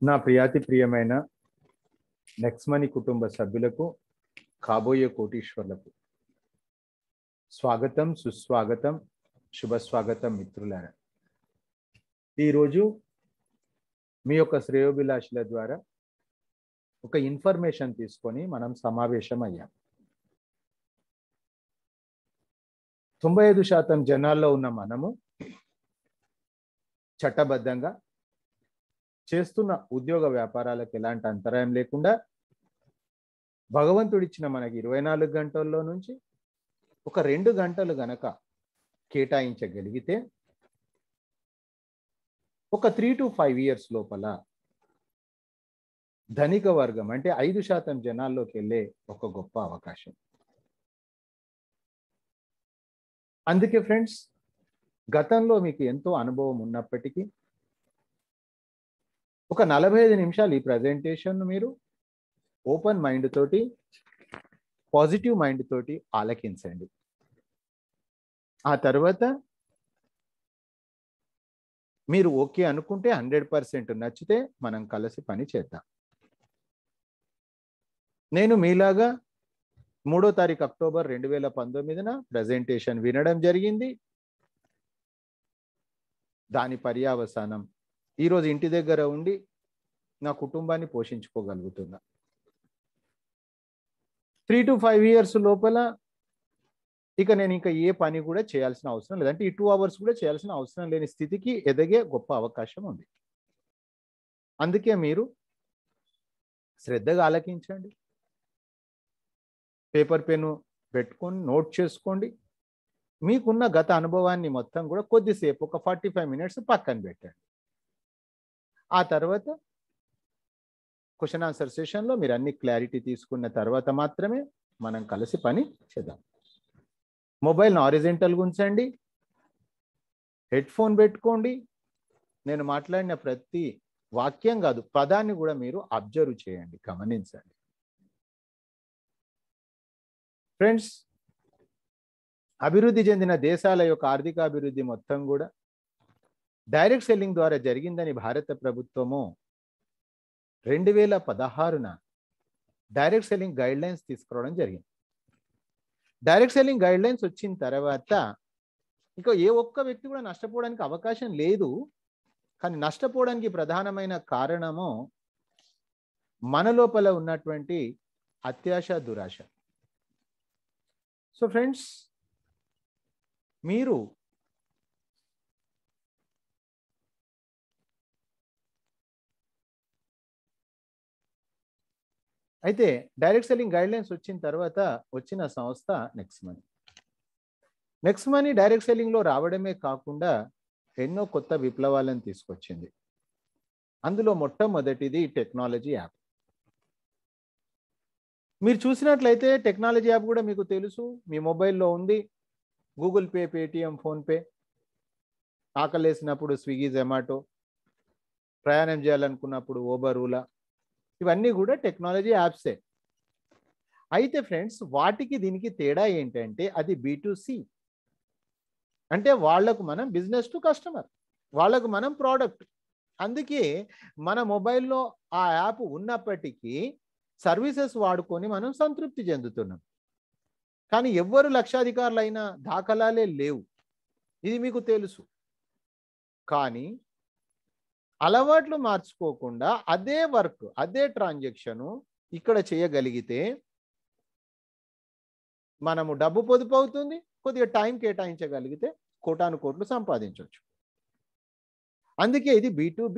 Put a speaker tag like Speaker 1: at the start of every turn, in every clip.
Speaker 1: నా ప్రియాతి ప్రియమైన నెక్స్మనీ కుటుంబ సభ్యులకు కాబోయే కోటీశ్వర్లకు స్వాగతం, సుస్వాగతం, శుభ స్వాగతం మిత్రులారా. ఈరోజు మీ యొక్క శ్రేయోభిలాషుల ద్వారా ఒక ఇన్ఫర్మేషన్ తీసుకొని మనం సమావేశం అయ్యాం. 95% జనాల్లో ఉన్న మనము చట్టబద్ధంగా చేస్తున్న ఉద్యోగ వ్యాపారాలకు ఎలాంటి అంతరాయం లేకుండా భగవంతుడిచ్చిన మనకి 24 గంటల్లో నుంచి ఒక 2 గంటలు గనక కేటాయించగలిగితే ఒక 3 to 5 years లోపల ధనిక వర్గం అంటే 5% జనాల్లోకి వెళ్ళే ఒక గొప్ప అవకాశం. అందుకే ఫ్రెండ్స్, గతంలో మీకు ఎంతో అనుభవం ఉన్నప్పటికీ ఒక 45 నిమిషాలు ఈ ప్రజెంటేషన్ మీరు ఓపెన్ మైండ్ తోటి, పాజిటివ్ మైండ్ తోటి ఆలకించండి. ఆ తర్వాత మీరు ఓకే అనుకుంటే 100% నచ్చితే మనం కలిసి పని చేద్దాం. నేను మీలాగా 3వ తారీఖు అక్టోబర్ 2019న ప్రజెంటేషన్ వినడం జరిగింది. దాని పర్యావసానం ఈరోజు ఇంటి దగ్గర ఉండి నా కుటుంబాన్ని పోషించుకోగలుగుతున్నా. 3 to 5 years లోపల ఇక నేను ఇంకా ఏ పని కూడా చేయాల్సిన అవసరం లేదంటే ఈ 2 hours కూడా చేయాల్సిన అవసరం లేని స్థితికి ఎదిగే గొప్ప అవకాశం ఉంది. అందుకే మీరు శ్రద్ధగా ఆలకించండి, పేపర్ పెన్ను పెట్టుకొని నోట్ చేసుకోండి. మీకున్న గత అనుభవాన్ని మొత్తం కూడా కొద్దిసేపు ఒక 45 minutes పక్కన పెట్టండి. ఆ తర్వాత క్వశ్చన్ ఆన్సర్ సెషన్లో మీరు అన్ని క్లారిటీ తీసుకున్న తర్వాత మాత్రమే మనం కలిసి పని చేద్దాం. మొబైల్ని హారిజెంటల్గా ఉంచండి, హెడ్ ఫోన్ పెట్టుకోండి. నేను మాట్లాడిన ప్రతి వాక్యం కాదు, పదాన్ని కూడా మీరు అబ్జర్వ్ చేయండి, గమనించండి. ఫ్రెండ్స్, అభివృద్ధి చెందిన దేశాల యొక్క ఆర్థిక అభివృద్ధి మొత్తం కూడా డైరెక్ట్ సెల్లింగ్ ద్వారా జరిగిందని భారత ప్రభుత్వము 2016న డైరెక్ట్ సెల్లింగ్ గైడ్ లైన్స్ తీసుకురావడం జరిగింది. డైరెక్ట్ సెల్లింగ్ గైడ్ లైన్స్ వచ్చిన తర్వాత ఇంకా ఏ ఒక్క వ్యక్తి కూడా నష్టపోవడానికి అవకాశం లేదు. కానీ నష్టపోవడానికి ప్రధానమైన కారణము మన లోపల ఉన్నటువంటి అత్యాశ, దురాశ. సో ఫ్రెండ్స్, మీరు అయితే డైరెక్ట్ సెల్లింగ్ గైడ్ లైన్స్ వచ్చిన తర్వాత వచ్చిన సంస్థ నెక్స్మనీ డైరెక్ట్ సెల్లింగ్లో రావడమే కాకుండా ఎన్నో కొత్త విప్లవాలను తీసుకొచ్చింది. అందులో మొట్టమొదటిది టెక్నాలజీ యాప్. మీరు చూసినట్లయితే టెక్నాలజీ యాప్ కూడా మీకు తెలుసు, మీ మొబైల్లో ఉంది. గూగుల్ పే, పేటిఎం, ఫోన్పే, ఆకలేసినప్పుడు స్విగ్గీ, జొమాటో, ప్రయాణం చేయాలనుకున్నప్పుడు ఊబర్, ఓలా, ఇవన్నీ కూడా టెక్నాలజీ యాప్సే. అయితే ఫ్రెండ్స్, వాటికి దీనికి తేడా ఏంటంటే అది B2C, అంటే వాళ్లకు మనం బిజినెస్ టు కస్టమర్, వాళ్లకు మనం ప్రోడక్ట్. అందుకే మన మొబైల్లో ఆ యాప్ ఉన్నప్పటికీ సర్వీసెస్ వాడుకొని మనం సంతృప్తి చెందుతున్నాం. కానీ ఎవ్వరు లక్షాధికారులైన దాఖలాలే లేవు, ఇది మీకు తెలుసు. కానీ అలవాట్లు మార్చుకోకుండా అదే వర్క్, అదే ట్రాన్సాక్షను ఇక్కడ చేయగలిగితే మనము డబ్బు పొదుపు అవుతుంది, కొద్దిగా టైం కేటాయించగలిగితే కోటాను కోట్లు సంపాదించవచ్చు. అందుకే ఇది B2B.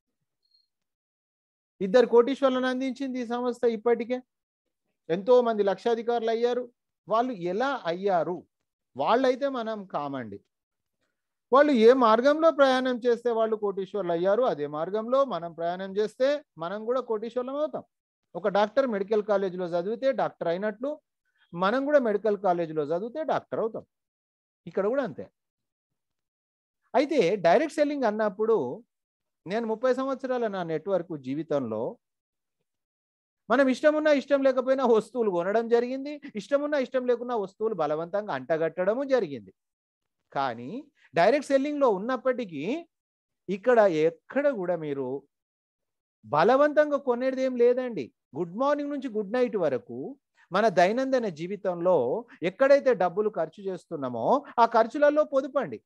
Speaker 1: 2 కోటీశ్వర్లను అందించింది ఈ సంస్థ. ఇప్పటికే ఎంతో మంది లక్షాధికారులు అయ్యారు. వాళ్ళు ఎలా అయ్యారు? వాళ్ళైతే మనం కామండి. వాళ్ళు ఏ మార్గంలో ప్రయాణం చేస్తే వాళ్ళు కోటీశ్వర్లు అయ్యారు, అదే మార్గంలో మనం ప్రయాణం చేస్తే మనం కూడా కోటీశ్వర్లం అవుతాం. ఒక డాక్టర్ మెడికల్ కాలేజీలో చదివితే డాక్టర్ అయినట్లు మనం కూడా మెడికల్ కాలేజీలో చదివితే డాక్టర్ అవుతాం. ఇక్కడ కూడా అంతే. అయితే డైరెక్ట్ సెల్లింగ్ అన్నప్పుడు నేను 30 సంవత్సరాల నా నెట్వర్క్ జీవితంలో మనం ఇష్టమున్నా ఇష్టం లేకపోయినా వస్తువులు కొనడం జరిగింది, ఇష్టమున్నా ఇష్టం లేకున్నా వస్తువులు బలవంతంగా అంటగట్టడము జరిగింది. కానీ డైరెక్ట్ సెల్లింగ్లో ఉన్నప్పటికీ ఇక్కడ ఎక్కడ కూడా మీరు బలవంతంగా కొనేది ఏం లేదండి. గుడ్ మార్నింగ్ నుంచి గుడ్ నైట్ వరకు మన దైనందిన జీవితంలో ఎక్కడైతే డబ్బులు ఖర్చు చేస్తున్నామో ఆ ఖర్చులలో పొదుపండి.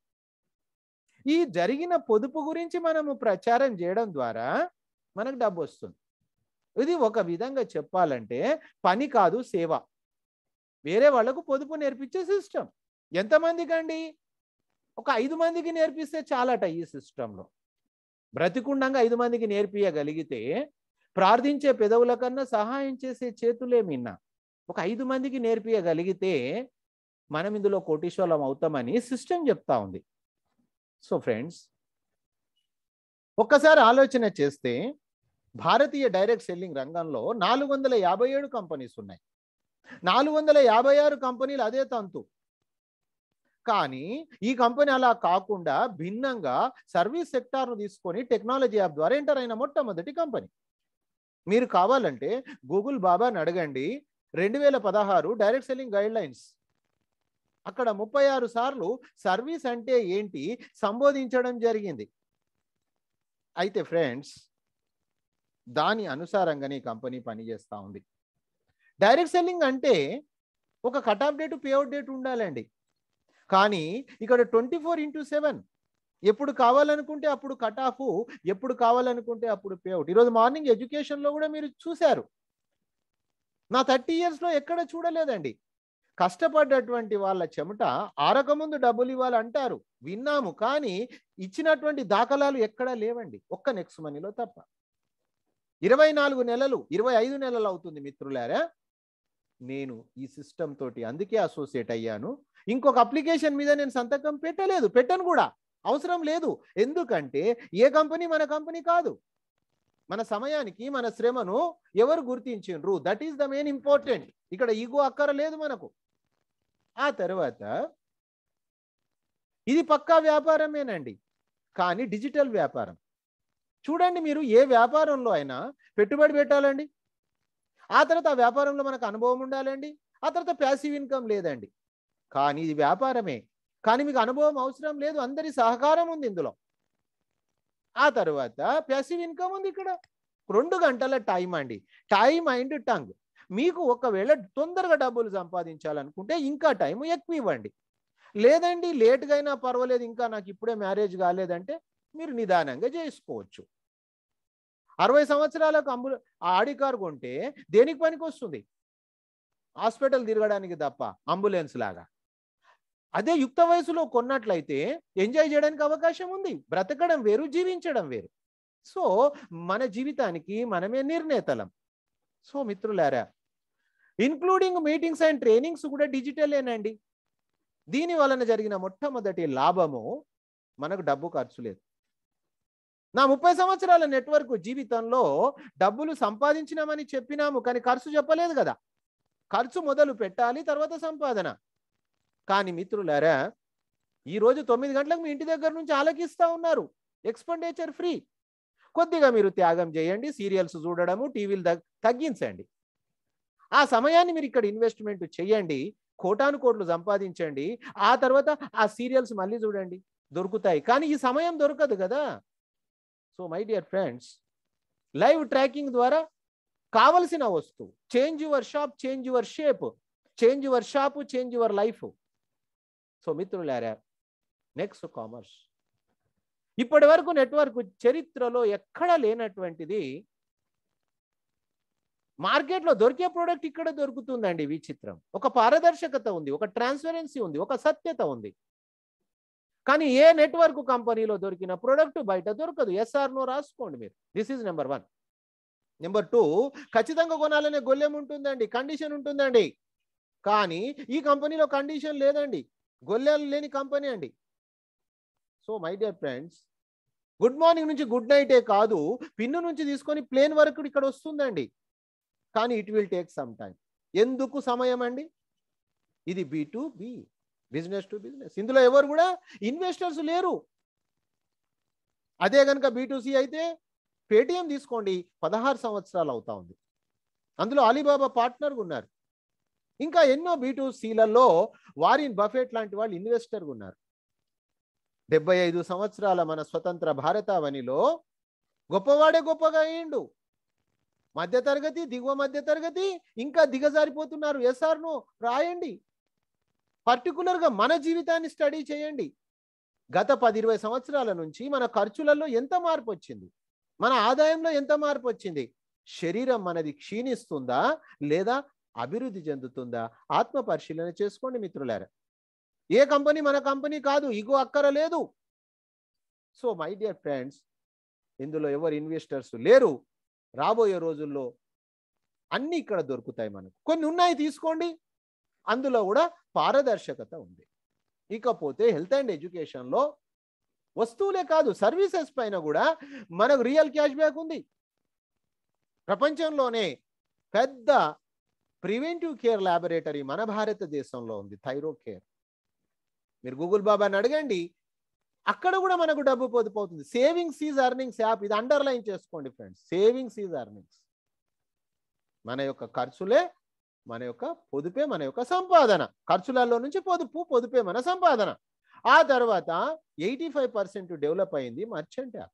Speaker 1: ఈ జరిగిన పొదుపు గురించి మనము ప్రచారం చేయడం ద్వారా మనకు డబ్బు వస్తుంది. ఇది ఒక విధంగా చెప్పాలంటే పని కాదు, సేవ. వేరే వాళ్ళకు పొదుపు నేర్పించే సిస్టమ్. ఎంతమందికి అండి? ఒక 5 మందికి నేర్పిస్తే చాలట. ఈ సిస్టంలో బ్రతికుండంగా 5 మందికి నేర్పియగలిగితే ప్రార్థించే పెదవుల కన్నా సహాయం చేసే చేతులే మిన్న. ఒక 5 మందికి నేర్పియగలిగితే మనం ఇందులో కోటీశ్వరం అవుతామని సిస్టమ్ చెప్తా ఉంది. సో ఫ్రెండ్స్, ఒక్కసారి ఆలోచన చేస్తే భారతీయ డైరెక్ట్ సెల్లింగ్ రంగంలో 457 కంపెనీస్ ఉన్నాయి. 456 కంపెనీలు అదే తంతు. కానీ ఈ కంపెనీ అలా కాకుండా భిన్నంగా సర్వీస్ సెక్టార్ను తీసుకొని టెక్నాలజీ యాప్ ద్వారా ఎంటర్ అయిన మొట్టమొదటి కంపెనీ. మీరు కావాలంటే గూగుల్ బాబాని అడగండి. 2016 డైరెక్ట్ సెల్లింగ్ గైడ్ లైన్స్, అక్కడ 36 సార్లు సర్వీస్ అంటే ఏంటి సంబోధించడం జరిగింది. అయితే ఫ్రెండ్స్, దాని అనుసారంగానే ఈ కంపెనీ పనిచేస్తూ ఉంది. డైరెక్ట్ సెల్లింగ్ అంటే ఒక cut off date, pay out date ఉండాలండి. కానీ ఇక్కడ 24/7 ఎప్పుడు కావాలనుకుంటే అప్పుడు కట్ ఆఫ్, ఎప్పుడు కావాలనుకుంటే అప్పుడు పే అవుట్. ఈరోజు మార్నింగ్ ఎడ్యుకేషన్లో కూడా మీరు చూశారు. నా 30 ఇయర్స్లో ఎక్కడ చూడలేదండి. కష్టపడ్డటువంటి వాళ్ళ చెమట ఆరకముందు డబ్బులు ఇవ్వాలంటారు, విన్నాము. కానీ ఇచ్చినటువంటి దాఖలాలు ఎక్కడా లేవండి, ఒక్క నెక్స్ట్ మనీలో తప్ప. 24 నెలలు, 25 నెలలు అవుతుంది మిత్రులారా నేను ఈ సిస్టమ్ తోటి అందుకే అసోసియేట్ అయ్యాను. ఇంకొక అప్లికేషన్ మీద నేను సంతకం పెట్టలేదు, పెట్టను కూడా, అవసరం లేదు. ఎందుకంటే ఏ కంపెనీ మన కంపెనీ కాదు. మన సమయానికి మన శ్రమను ఎవరు గుర్తించిండ్రు, that is the main important. ఇక్కడ ఈగో అక్కరలేదు మనకు. ఆ తర్వాత ఇది పక్కా వ్యాపారమేనండి, కానీ డిజిటల్ వ్యాపారం. చూడండి, మీరు ఏ వ్యాపారంలో అయినా పెట్టుబడి పెట్టాలండి, ఆ తర్వాత ఆ వ్యాపారంలో మనకు అనుభవం ఉండాలండి, ఆ తర్వాత ప్యాసివ్ ఇన్కమ్ లేదండి. కానీ ఇది వ్యాపారమే, కానీ మీకు అనుభవం అవసరం లేదు, అందరి సహకారం ఉంది ఇందులో. ఆ తర్వాత ప్యాసివ్ ఇన్కమ్ ఉంది. ఇక్కడ 2 గంటల టైం అండి, టైం అండ్ టంగ్. మీకు ఒకవేళ తొందరగా డబ్బులు సంపాదించాలనుకుంటే ఇంకా టైం ఎక్కువ ఇవ్వండి. లేదండి లేట్గా అయినా పర్వాలేదు, ఇంకా నాకు ఇప్పుడే మ్యారేజ్ కాలేదంటే మీరు నిదానంగా చేసుకోవచ్చు. 60 సంవత్సరాలకు ఆడి కారు కొంటే దేనికి పనికి వస్తుంది? హాస్పిటల్ తిరగడానికి తప్ప, అంబులెన్స్ లాగా. అదే యుక్త వయసులో కొన్నట్లయితే ఎంజాయ్ చేయడానికి అవకాశం ఉంది. బ్రతకడం వేరు, జీవించడం వేరు. సో మన జీవితానికి మనమే నిర్ణేతలం. సో మిత్రులారా, ఇన్క్లూడింగ్ మీటింగ్స్ అండ్ ట్రైనింగ్స్ కూడా డిజిటలేనండి. దీని వలన జరిగిన మొట్టమొదటి లాభము, మనకు డబ్బు ఖర్చు లేదు. నా 30 సంవత్సరాల నెట్వర్క్ జీవితంలో డబ్బులు సంపాదించినామని చెప్పినాము, కానీ ఖర్చు చెప్పలేదు కదా. ఖర్చు మొదలు పెట్టాలి, తర్వాత సంపాదన. కానీ మిత్రులారా, ఈరోజు 9 గంటలకు మీ ఇంటి దగ్గర నుంచి ఆలకిస్తూ ఉన్నారు, ఎక్స్పెండిచర్ ఫ్రీ. కొద్దిగా మీరు త్యాగం చేయండి, సీరియల్స్ చూడడము, టీవీలు తగ్గించండి. ఆ సమయాన్ని మీరు ఇక్కడ ఇన్వెస్ట్మెంట్ చేయండి, కోటాను కోట్లు సంపాదించండి. ఆ తర్వాత ఆ సీరియల్స్ మళ్ళీ చూడండి, దొరుకుతాయి. కానీ ఈ సమయం దొరకదు కదా. So my dear friends, live tracking ద్వారా కావలసిన వస్తువు, change your shop, change your shape, change your shop, change your life. So మిత్రులారా, నెక్స్ట్ కామర్స్. ఇప్పటి వరకు నెట్వర్క్ చరిత్రలో ఎక్కడా లేనటువంటిది. మార్కెట్లో దొరికే ప్రోడక్ట్ ఇక్కడ దొరుకుతుందండి. విచిత్రం. ఒక పారదర్శకత ఉంది, ఒక ట్రాన్స్పరెన్సీ ఉంది, ఒక సత్యత ఉంది. కానీ ఏ నెట్వర్క్ కంపెనీలో దొరికిన ప్రోడక్ట్ బయట దొరకదు. ఎస్ఆర్ నో రాసుకోండి మీరు. This is number 1. నెంబర్ 2, ఖచ్చితంగా కొనాలనే గొల్లెం ఉంటుందండి, కండిషన్ ఉంటుందండి. కానీ ఈ కంపెనీలో కండిషన్ లేదండి, గొల్లెలు లేని కంపెనీ అండి. So my dear friends, good morning నుంచి గుడ్ నైటే కాదు, పిన్ను నుంచి తీసుకొని ప్లేన్ వరకు ఇక్కడ వస్తుందండి. కానీ it will take some time. ఎందుకు సమయం అండి? ఇది B2B, బిజినెస్ టు బిజినెస్. ఇందులో ఎవరు కూడా ఇన్వెస్టర్స్ లేరు. అదే కనుక B2C అయితే పేటిఎం తీసుకోండి, 16 సంవత్సరాలు అవుతా ఉంది. అందులో అలీబాబా పార్ట్నర్గా ఉన్నారు. ఇంకా ఎన్నో B2Cలలో వారిన్ బఫెట్ లాంటి వాళ్ళు ఇన్వెస్టర్గా ఉన్నారు. 75 సంవత్సరాల మన స్వతంత్ర భారతావనిలో గొప్పవాడే గొప్పగా అయ్యిండు. మధ్యతరగతి, దిగువ మధ్యతరగతి ఇంకా దిగజారిపోతున్నారు. ఎస్ఆర్ నో రాయండి. పర్టికులర్గా మన జీవితాన్ని స్టడీ చేయండి. గత 10-20 సంవత్సరాల నుంచి మన ఖర్చులలో ఎంత మార్పు వచ్చింది, మన ఆదాయంలో ఎంత మార్పు వచ్చింది, శరీరం మనది క్షీణిస్తుందా లేదా అభివృద్ధి చెందుతుందా? ఆత్మ పరిశీలన చేసుకోండి మిత్రులారా. ఏ కంపెనీ మన కంపెనీ కాదు, ఇగో అక్కరలేదు. సో మై డియర్ ఫ్రెండ్స్, ఇందులో ఎవరు ఇన్వెస్టర్స్ లేరు. రాబోయే రోజుల్లో అన్ని ఇక్కడ దొరుకుతాయి. మనకు కొన్ని ఉన్నాయి, తీసుకోండి. అందులో కూడా పారదర్శకత ఉంది. ఇకపోతే హెల్త్ అండ్ ఎడ్యుకేషన్లో వస్తువులే కాదు, సర్వీసెస్ పైన కూడా మనకు రియల్ క్యాష్ బ్యాక్ ఉంది. ప్రపంచంలోనే పెద్ద ప్రివెంటివ్ కేర్ ల్యాబొరేటరీ మన భారతదేశంలో ఉంది, థైరో కేర్. మీరు గూగుల్ బాబాని అడగండి, అక్కడ కూడా మనకు డబ్బు పొదుపవుతుంది. సేవింగ్స్ ఈజ్ ఎర్నింగ్స్ యాప్, ఇది అండర్లైన్ చేసుకోండి ఫ్రెండ్స్. Savings is earnings. మన యొక్క ఖర్చులే మన యొక్క పొదుపే మన యొక్క సంపాదన. ఖర్చులలో నుంచి పొదుపు, పొదుపే మన సంపాదన. ఆ తర్వాత 85% డెవలప్ అయింది మర్చెంట్ యాప్.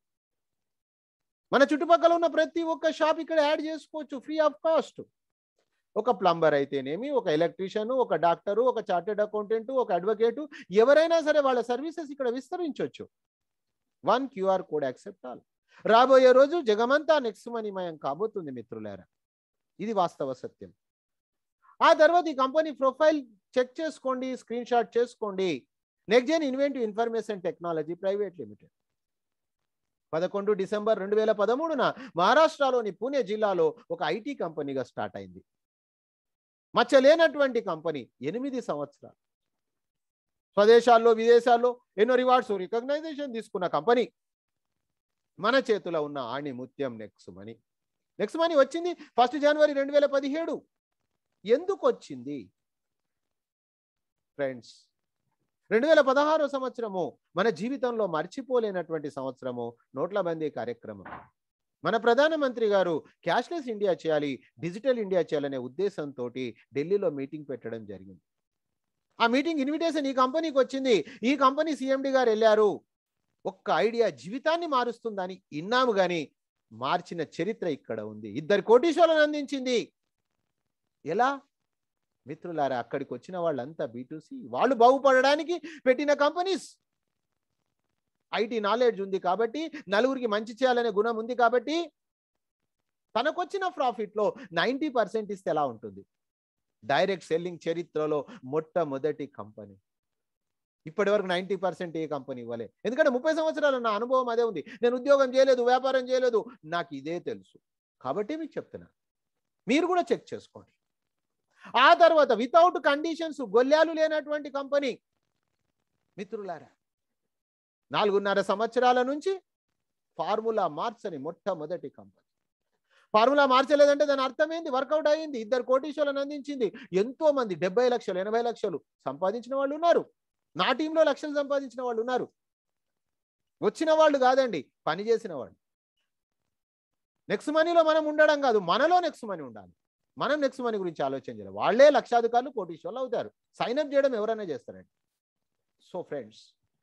Speaker 1: మన చుట్టుపక్కల ఉన్న ప్రతి ఒక్క షాప్ ఇక్కడ యాడ్ చేసుకోవచ్చు ఫ్రీ ఆఫ్ కాస్ట్. ఒక ప్లంబర్ అయితేనేమి, ఒక ఎలక్ట్రీషియన్, ఒక డాక్టరు, ఒక చార్టెడ్ అకౌంటెంట్, ఒక అడ్వకేటు, ఎవరైనా సరే వాళ్ళ సర్వీసెస్ ఇక్కడ విస్తరించవచ్చు. 1 QR కోడ్ యాక్సెప్ట్ ఆల్. రాబోయే రోజు జగమంతా నెక్స్ట్ మనీమయం కాబోతుంది మిత్రులారా. ఇది వాస్తవ సత్యం. ఆ తర్వాత ఈ కంపెనీ ప్రొఫైల్ చెక్ చేసుకోండి, స్క్రీన్ షాట్ చేసుకోండి. Next Gen Inventive Information Technology Private Limited 11 December 2013న మహారాష్ట్రలోని పూణే జిల్లాలో ఒక ఐటీ కంపెనీగా స్టార్ట్ అయింది. మచ్చలేనటువంటి కంపెనీ 8 సంవత్సరాలు స్వదేశాల్లో విదేశాల్లో ఎన్నో రివార్డ్స్, రికగ్నైజేషన్ తీసుకున్న కంపెనీ. మన చేతిలో ఉన్న ఆణి ముత్యం నెక్స్ట్ మనీ. నెక్స్ట్ మనీ వచ్చింది 1 జనవరి 2017. ఎందుకు వచ్చింది ఫ్రెండ్స్? 2016 సంవత్సరము మన జీవితంలో మర్చిపోలేనటువంటి సంవత్సరము, నోట్ల బందీ కార్యక్రమం. మన ప్రధానమంత్రి గారు క్యాష్లెస్ ఇండియా చేయాలి, డిజిటల్ ఇండియా చేయాలనే ఉద్దేశంతో ఢిల్లీలో మీటింగ్ పెట్టడం జరిగింది. ఆ మీటింగ్ ఇన్విటేషన్ ఈ కంపెనీకి వచ్చింది. ఈ కంపెనీ సిఎండి గారు వెళ్ళారు. ఒక్క ఐడియా జీవితాన్ని మారుస్తుందని విన్నాము, కానీ మార్చిన చరిత్ర ఇక్కడ ఉంది. 2 కోటీశ్వరులను అందించింది. ఎలా మిత్రులారా? అక్కడికి వచ్చిన వాళ్ళంతా B2C, వాళ్ళు బాగుపడడానికి పెట్టిన కంపెనీస్. ఐటీ నాలెడ్జ్ ఉంది కాబట్టి, నలుగురికి మంచి చేయాలనే గుణం ఉంది కాబట్టి, తనకొచ్చిన ప్రాఫిట్లో 90% ఇస్తే ఎలా ఉంటుంది? డైరెక్ట్ సెల్లింగ్ చరిత్రలో మొట్టమొదటి కంపెనీ. ఇప్పటి వరకు 90% ఏ కంపెనీ ఇవ్వలే. ఎందుకంటే 30 సంవత్సరాలు నా అనుభవం అదే ఉంది. నేను ఉద్యోగం చేయలేదు, వ్యాపారం చేయలేదు, నాకు ఇదే తెలుసు కాబట్టి మీకు చెప్తున్నా. మీరు కూడా చెక్ చేసుకోండి. ఆ తర్వాత వితౌట్ కండిషన్స్, గొల్లాలు లేనటువంటి కంపెనీ మిత్రులారా. 4.5 సంవత్సరాల నుంచి ఫార్ములా మార్చని మొట్టమొదటి కంపెనీ. ఫార్ములా మార్చలేదంటే దాని అర్థం ఏంది? వర్కౌట్ అయ్యింది. 2 కోటీశ్వరులను అందించింది. ఎంతో మంది 70 లక్షలు 80 లక్షలు సంపాదించిన వాళ్ళు ఉన్నారు. నా టీంలో లక్షలు సంపాదించిన వాళ్ళు ఉన్నారు. వచ్చిన వాళ్ళు కాదండి, పని చేసిన వాళ్ళు. నెక్స్ట్ మనీలో మనం ఉండడం కాదు, మనలో నెక్స్ట్ మనీ ఉండాలి. మనం నెక్స్ట్ మనీ గురించి ఆలోచన చేయాలి. వాళ్ళే లక్షాధికారులు, కోటీశ్వరులు అవుతారు. సైన్అప్ చేయడం ఎవరైనా చేస్తారండి. సో ఫ్రెండ్స్,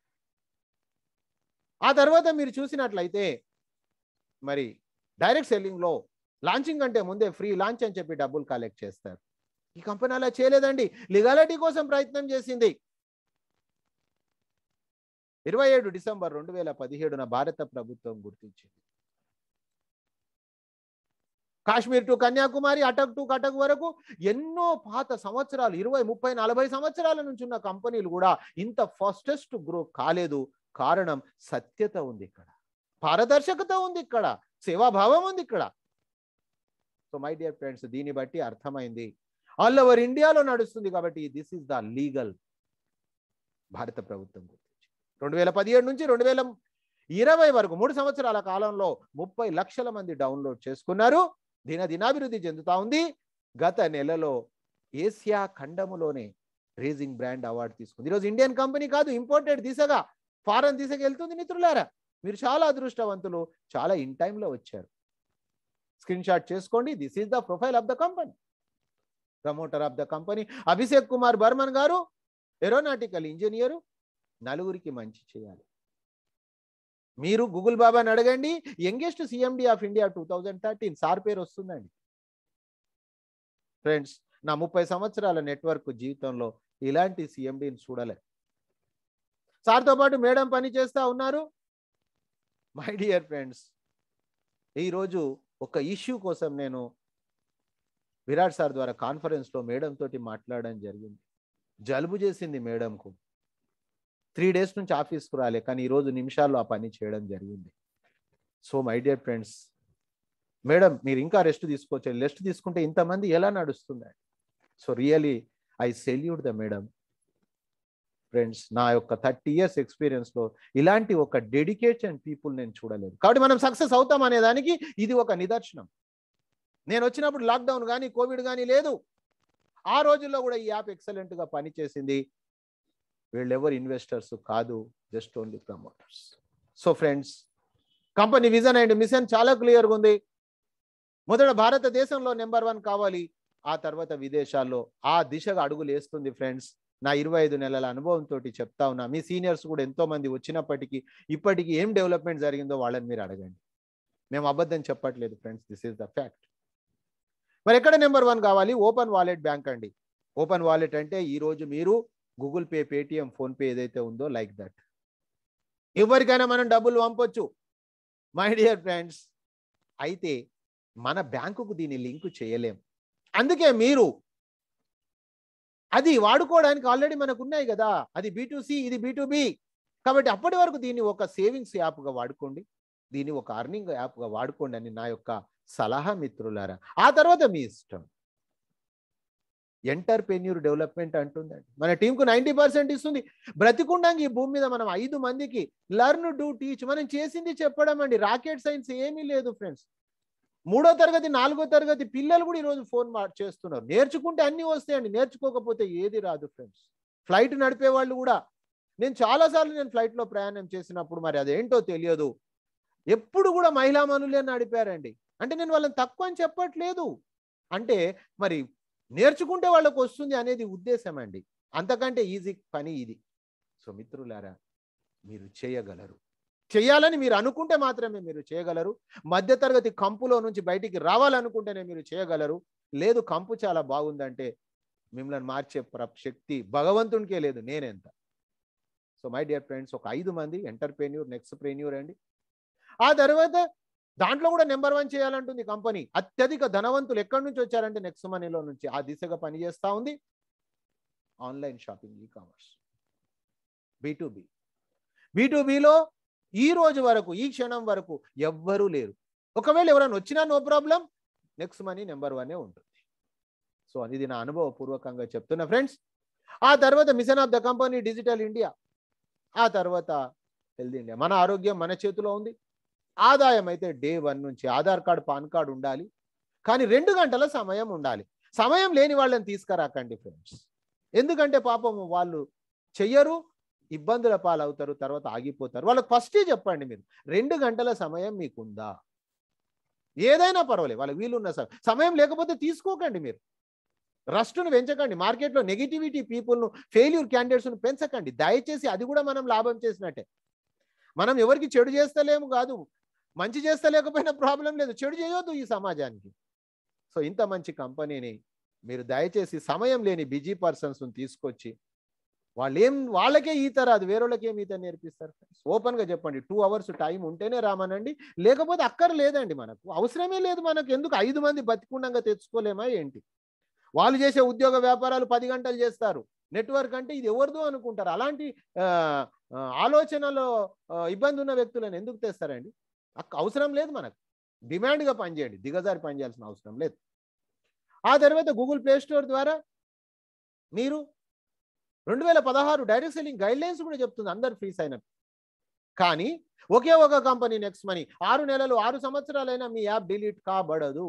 Speaker 1: ఆ తర్వాత మీరు చూసినట్లయితే మరి డైరెక్ట్ సెల్లింగ్లో లాంచింగ్ కంటే ముందే ఫ్రీ లాంచ్ అని చెప్పి డబ్బులు కలెక్ట్ చేస్తారు. ఈ కంపెనీ అలా చేయలేదండి, లీగాలిటీ కోసం ప్రయత్నం చేసింది. 27 డిసెంబర్ 2017న భారత ప్రభుత్వం గుర్తించింది. కాశ్మీర్ టు కన్యాకుమారి, అటక్ టు కటక్ వరకు ఎన్నో పాత సంవత్సరాలు, 20, 30, 40 సంవత్సరాల నుంచి ఉన్న కంపెనీలు కూడా ఇంత ఫాస్టెస్ట్ గ్రో కాలేదు. కారణం సత్యత ఉంది ఇక్కడ, పారదర్శకత ఉంది ఇక్కడ, సేవాభావం ఉంది ఇక్కడ. సో మై డియర్ ఫ్రెండ్స్, దీన్ని బట్టి అర్థమైంది ఆల్ ఓవర్ ఇండియాలో నడుస్తుంది కాబట్టి దిస్ ఈస్ ద లీగల్. భారత ప్రభుత్వం గురించి 2017 నుంచి 2020 వరకు 3 సంవత్సరాల కాలంలో 30 లక్షల మంది డౌన్లోడ్ చేసుకున్నారు. దినాభివృద్ధి చెందుతా ఉంది. గత నెలలో ఏసియా ఖండములోనే రేజింగ్ బ్రాండ్ అవార్డు తీసుకుంది. ఈరోజు ఇండియన్ కంపెనీ కాదు, ఇంపోర్టెడ్ దిశగా, ఫారెన్ దిశగా వెళ్తుంది. మిత్రులారా, మీరు చాలా అదృష్టవంతులు, చాలా ఇన్ టైంలో వచ్చారు. స్క్రీన్ షాట్ చేసుకోండి. This is the profile of the company. Promoter of the company Abhishek Kumar Burman గారు, ఏరోనాటికల్ ఇంజనీరు, నలుగురికి మంచి చేయాలి. మీరు గూగుల్ బాబాని అడగండి, youngest CMD of India 2013 sir పేరు వస్తుందండి. ఫ్రెండ్స్, నా 30 సంవత్సరాల నెట్వర్క్ జీవితంలో ఇలాంటి సిఎండిని చూడలే. సార్తో పాటు మేడం పని చేస్తూ ఉన్నారు. మై డియర్ ఫ్రెండ్స్, ఈరోజు ఒక ఇష్యూ కోసం నేను విరాట్ సార్ ద్వారా కాన్ఫరెన్స్లో మేడం తోటి మాట్లాడడం జరిగింది. జలుబు చేసింది మేడంకు. 3 days నుంచి ఆఫీస్కు రాలే, కానీ ఈరోజు నిమిషాల్లో ఆ పని చేయడం జరిగింది. So my dear friends, madam మీరు ఇంకా రెస్ట్ తీసుకోవచ్చు. రెస్ట్ తీసుకుంటే ఇంతమంది ఎలా నడుస్తుందండి? So really I salute the madam. Friends, నా యొక్క 30 years ఎక్స్పీరియన్స్లో ఇలాంటి ఒక డెడికేషన్ పీపుల్ నేను చూడలేదు. కాబట్టి మనం సక్సెస్ అవుతాం అనే దానికి ఇది ఒక నిదర్శనం. నేను వచ్చినప్పుడు లాక్డౌన్ కానీ కోవిడ్ కానీ లేదు. ఆ రోజుల్లో కూడా ఈ యాప్ ఎక్సలెంట్గా పనిచేసింది. వీళ్ళెవరు ఇన్వెస్టర్స్ కాదు, just only promoters. So friends, company vision and mission చాలా క్లియర్గా ఉంది. మొదట భారతదేశంలో నెంబర్ 1 కావాలి, ఆ తర్వాత విదేశాల్లో ఆ దిశగా అడుగులు వేస్తుంది. ఫ్రెండ్స్, నా 25 నెలల అనుభవంతో చెప్తా ఉన్నా. మీ సీనియర్స్ కూడా ఎంతో మంది వచ్చినప్పటికీ ఇప్పటికీ ఏం డెవలప్మెంట్ జరిగిందో వాళ్ళని మీరు అడగండి. మేము అబద్ధం చెప్పట్లేదు friends, this is the fact. మరి ఎక్కడ నెంబర్ 1 కావాలి? ఓపెన్ వాలెట్ బ్యాంక్ అండి. ఓపెన్ వాలెట్ అంటే ఈరోజు మీరు గూగుల్ పే, పేటిఎం, ఫోన్పే ఏదైతే ఉందో లైక్ దట్ ఎవరికైనా మనం డబ్బులు పంపొచ్చు మై డియర్ ఫ్రెండ్స్. అయితే మన బ్యాంకుకు దీన్ని లింక్ చేయలేం. అందుకే మీరు అది వాడుకోవడానికి ఆల్రెడీ మనకు ఉన్నాయి కదా. అది B2C, ఇది B2B. కాబట్టి అప్పటి వరకు దీన్ని ఒక సేవింగ్స్ యాప్గా వాడుకోండి, దీన్ని ఒక అర్నింగ్ యాప్గా వాడుకోండి అని నా యొక్క సలహా మిత్రులారా. ఆ తర్వాత మీ ఇష్టం. ఎంటర్ప్రెన్యూర్ డెవలప్మెంట్ అంటుందండి. మన టీంకు 90% ఇస్తుంది. బ్రతికుండంగా ఈ భూమి మీద మనం 5 మందికి లర్న్, డూ, టీచ్ మనం చేసింది చెప్పడం అండి. రాకెట్ సైన్స్ ఏమీ లేదు ఫ్రెండ్స్. 3వ తరగతి 4వ తరగతి పిల్లలు కూడా ఈరోజు ఫోన్ చేస్తున్నారు. నేర్చుకుంటే అన్నీ వస్తాయండి, నేర్చుకోకపోతే ఏది రాదు ఫ్రెండ్స్. ఫ్లైట్ నడిపే వాళ్ళు కూడా, నేను చాలాసార్లు ఫ్లైట్లో ప్రయాణం చేసినప్పుడు మరి అదేంటో తెలియదు, ఎప్పుడు కూడా మహిళా మనులే నడిపారండి. అంటే నేను వాళ్ళని తక్కువ అని చెప్పట్లేదు, అంటే మరి నేర్చుకుంటే వాళ్ళకు వస్తుంది అనేది ఉద్దేశం అండి. అంతకంటే ఈజీ పని ఇది. సో మిత్రులారా, మీరు చేయగలరు. చేయాలని మీరు అనుకుంటే మాత్రమే మీరు చేయగలరు. మధ్యతరగతి కంపులో నుంచి బయటికి రావాలనుకుంటేనే మీరు చేయగలరు. లేదు, కంపు చాలా బాగుందంటే మిమ్మల్ని మార్చే శక్తి భగవంతునికే లేదు, నేనెంత. సో మై డియర్ ఫ్రెండ్స్, ఒక 5 మంది ఎంటర్ప్రెన్యూర్, నెక్స్ట్ప్రెన్యూర్ అండి. ఆ తర్వాత దాంట్లో కూడా నెంబర్ 1 చేయాలంటుంది కంపెనీ. అత్యధిక ధనవంతులు ఎక్కడి నుంచి వచ్చారంటే నెక్స్ట్ మనీలో నుంచి. ఆ దిశగా పనిచేస్తూ ఉంది. Online shopping, e commerce, B2B. B2Bలో ఈ రోజు వరకు, ఈ క్షణం వరకు ఎవ్వరూ లేరు. ఒకవేళ ఎవరైనా వచ్చినా no problem, next money number 1 ఉంటుంది. సో ఇది నా అనుభవపూర్వకంగా చెప్తున్నా ఫ్రెండ్స్. ఆ తర్వాత mission of the company digital India. ఆ తర్వాత హెల్త్ ఇండియా. మన ఆరోగ్యం మన చేతిలో ఉంది. ఆదాయం అయితే డే 1 నుంచి ఆధార్ కార్డు, పాన్ కార్డు ఉండాలి, కానీ 2 గంటల సమయం ఉండాలి. సమయం లేని వాళ్ళని తీసుకురాకండి ఫ్రెండ్స్. ఎందుకంటే పాపం వాళ్ళు చెయ్యరు, ఇబ్బందుల పాలవుతారు, తర్వాత ఆగిపోతారు. వాళ్ళకి ఫస్టే చెప్పండి, మీరు 2 గంటల సమయం మీకుందా, ఏదైనా పర్వాలేదు, వాళ్ళకి వీలున్న సమయం లేకపోతే తీసుకోకండి. మీరు రస్ట్ను పెంచకండి. మార్కెట్లో నెగిటివిటీ పీపుల్ను, ఫెయిల్యూర్ క్యాండిడేట్స్ను పెంచకండి దయచేసి. అది కూడా మనం లాభం చేసినట్టే. మనం ఎవరికి చెడు చేస్తలేము కాదు, మంచి చేస్తలేకపోయినా ప్రాబ్లం లేదు, చెడు చేయొద్దు ఈ సమాజానికి. సో ఇంత మంచి కంపెనీని మీరు దయచేసి సమయం లేని బిజీ పర్సన్స్ని తీసుకొచ్చి వాళ్ళకే ఈత రాదు, వేరేళ్ళకి ఏం ఈత నేర్పిస్తారు? ఓపెన్గా చెప్పండి. 2 hours టైం ఉంటేనే రామనండి, లేకపోతే అక్కర్లేదండి. మనకు అవసరమే లేదు. మనకు ఎందుకు? 5 మంది బతికుండంగా తెచ్చుకోలేమా ఏంటి? వాళ్ళు చేసే ఉద్యోగ వ్యాపారాలు 10 గంటలు చేస్తారు. నెట్వర్క్ అంటే ఇది ఎవరిదో అనుకుంటారు. అలాంటి ఆలోచనలో ఇబ్బంది ఉన్న వ్యక్తులను ఎందుకు తెస్తారండి? అవసరం లేదు. మనకు డిమాండ్గా పనిచేయండి, దిగజారి పనిచేయాల్సిన అవసరం లేదు. ఆ తర్వాత గూగుల్ ప్లే స్టోర్ ద్వారా మీరు 2016 డైరెక్ట్ సెల్లింగ్ గైడ్ లైన్స్ కూడా చెప్తుంది, అందరు ఫ్రీ సైన్ అప్. కానీ ఒకే ఒక కంపెనీ నెక్స్ట్ మనీ 6 నెలలు 6 సంవత్సరాలైనా మీ యాప్ డిలీట్ కాబడదు.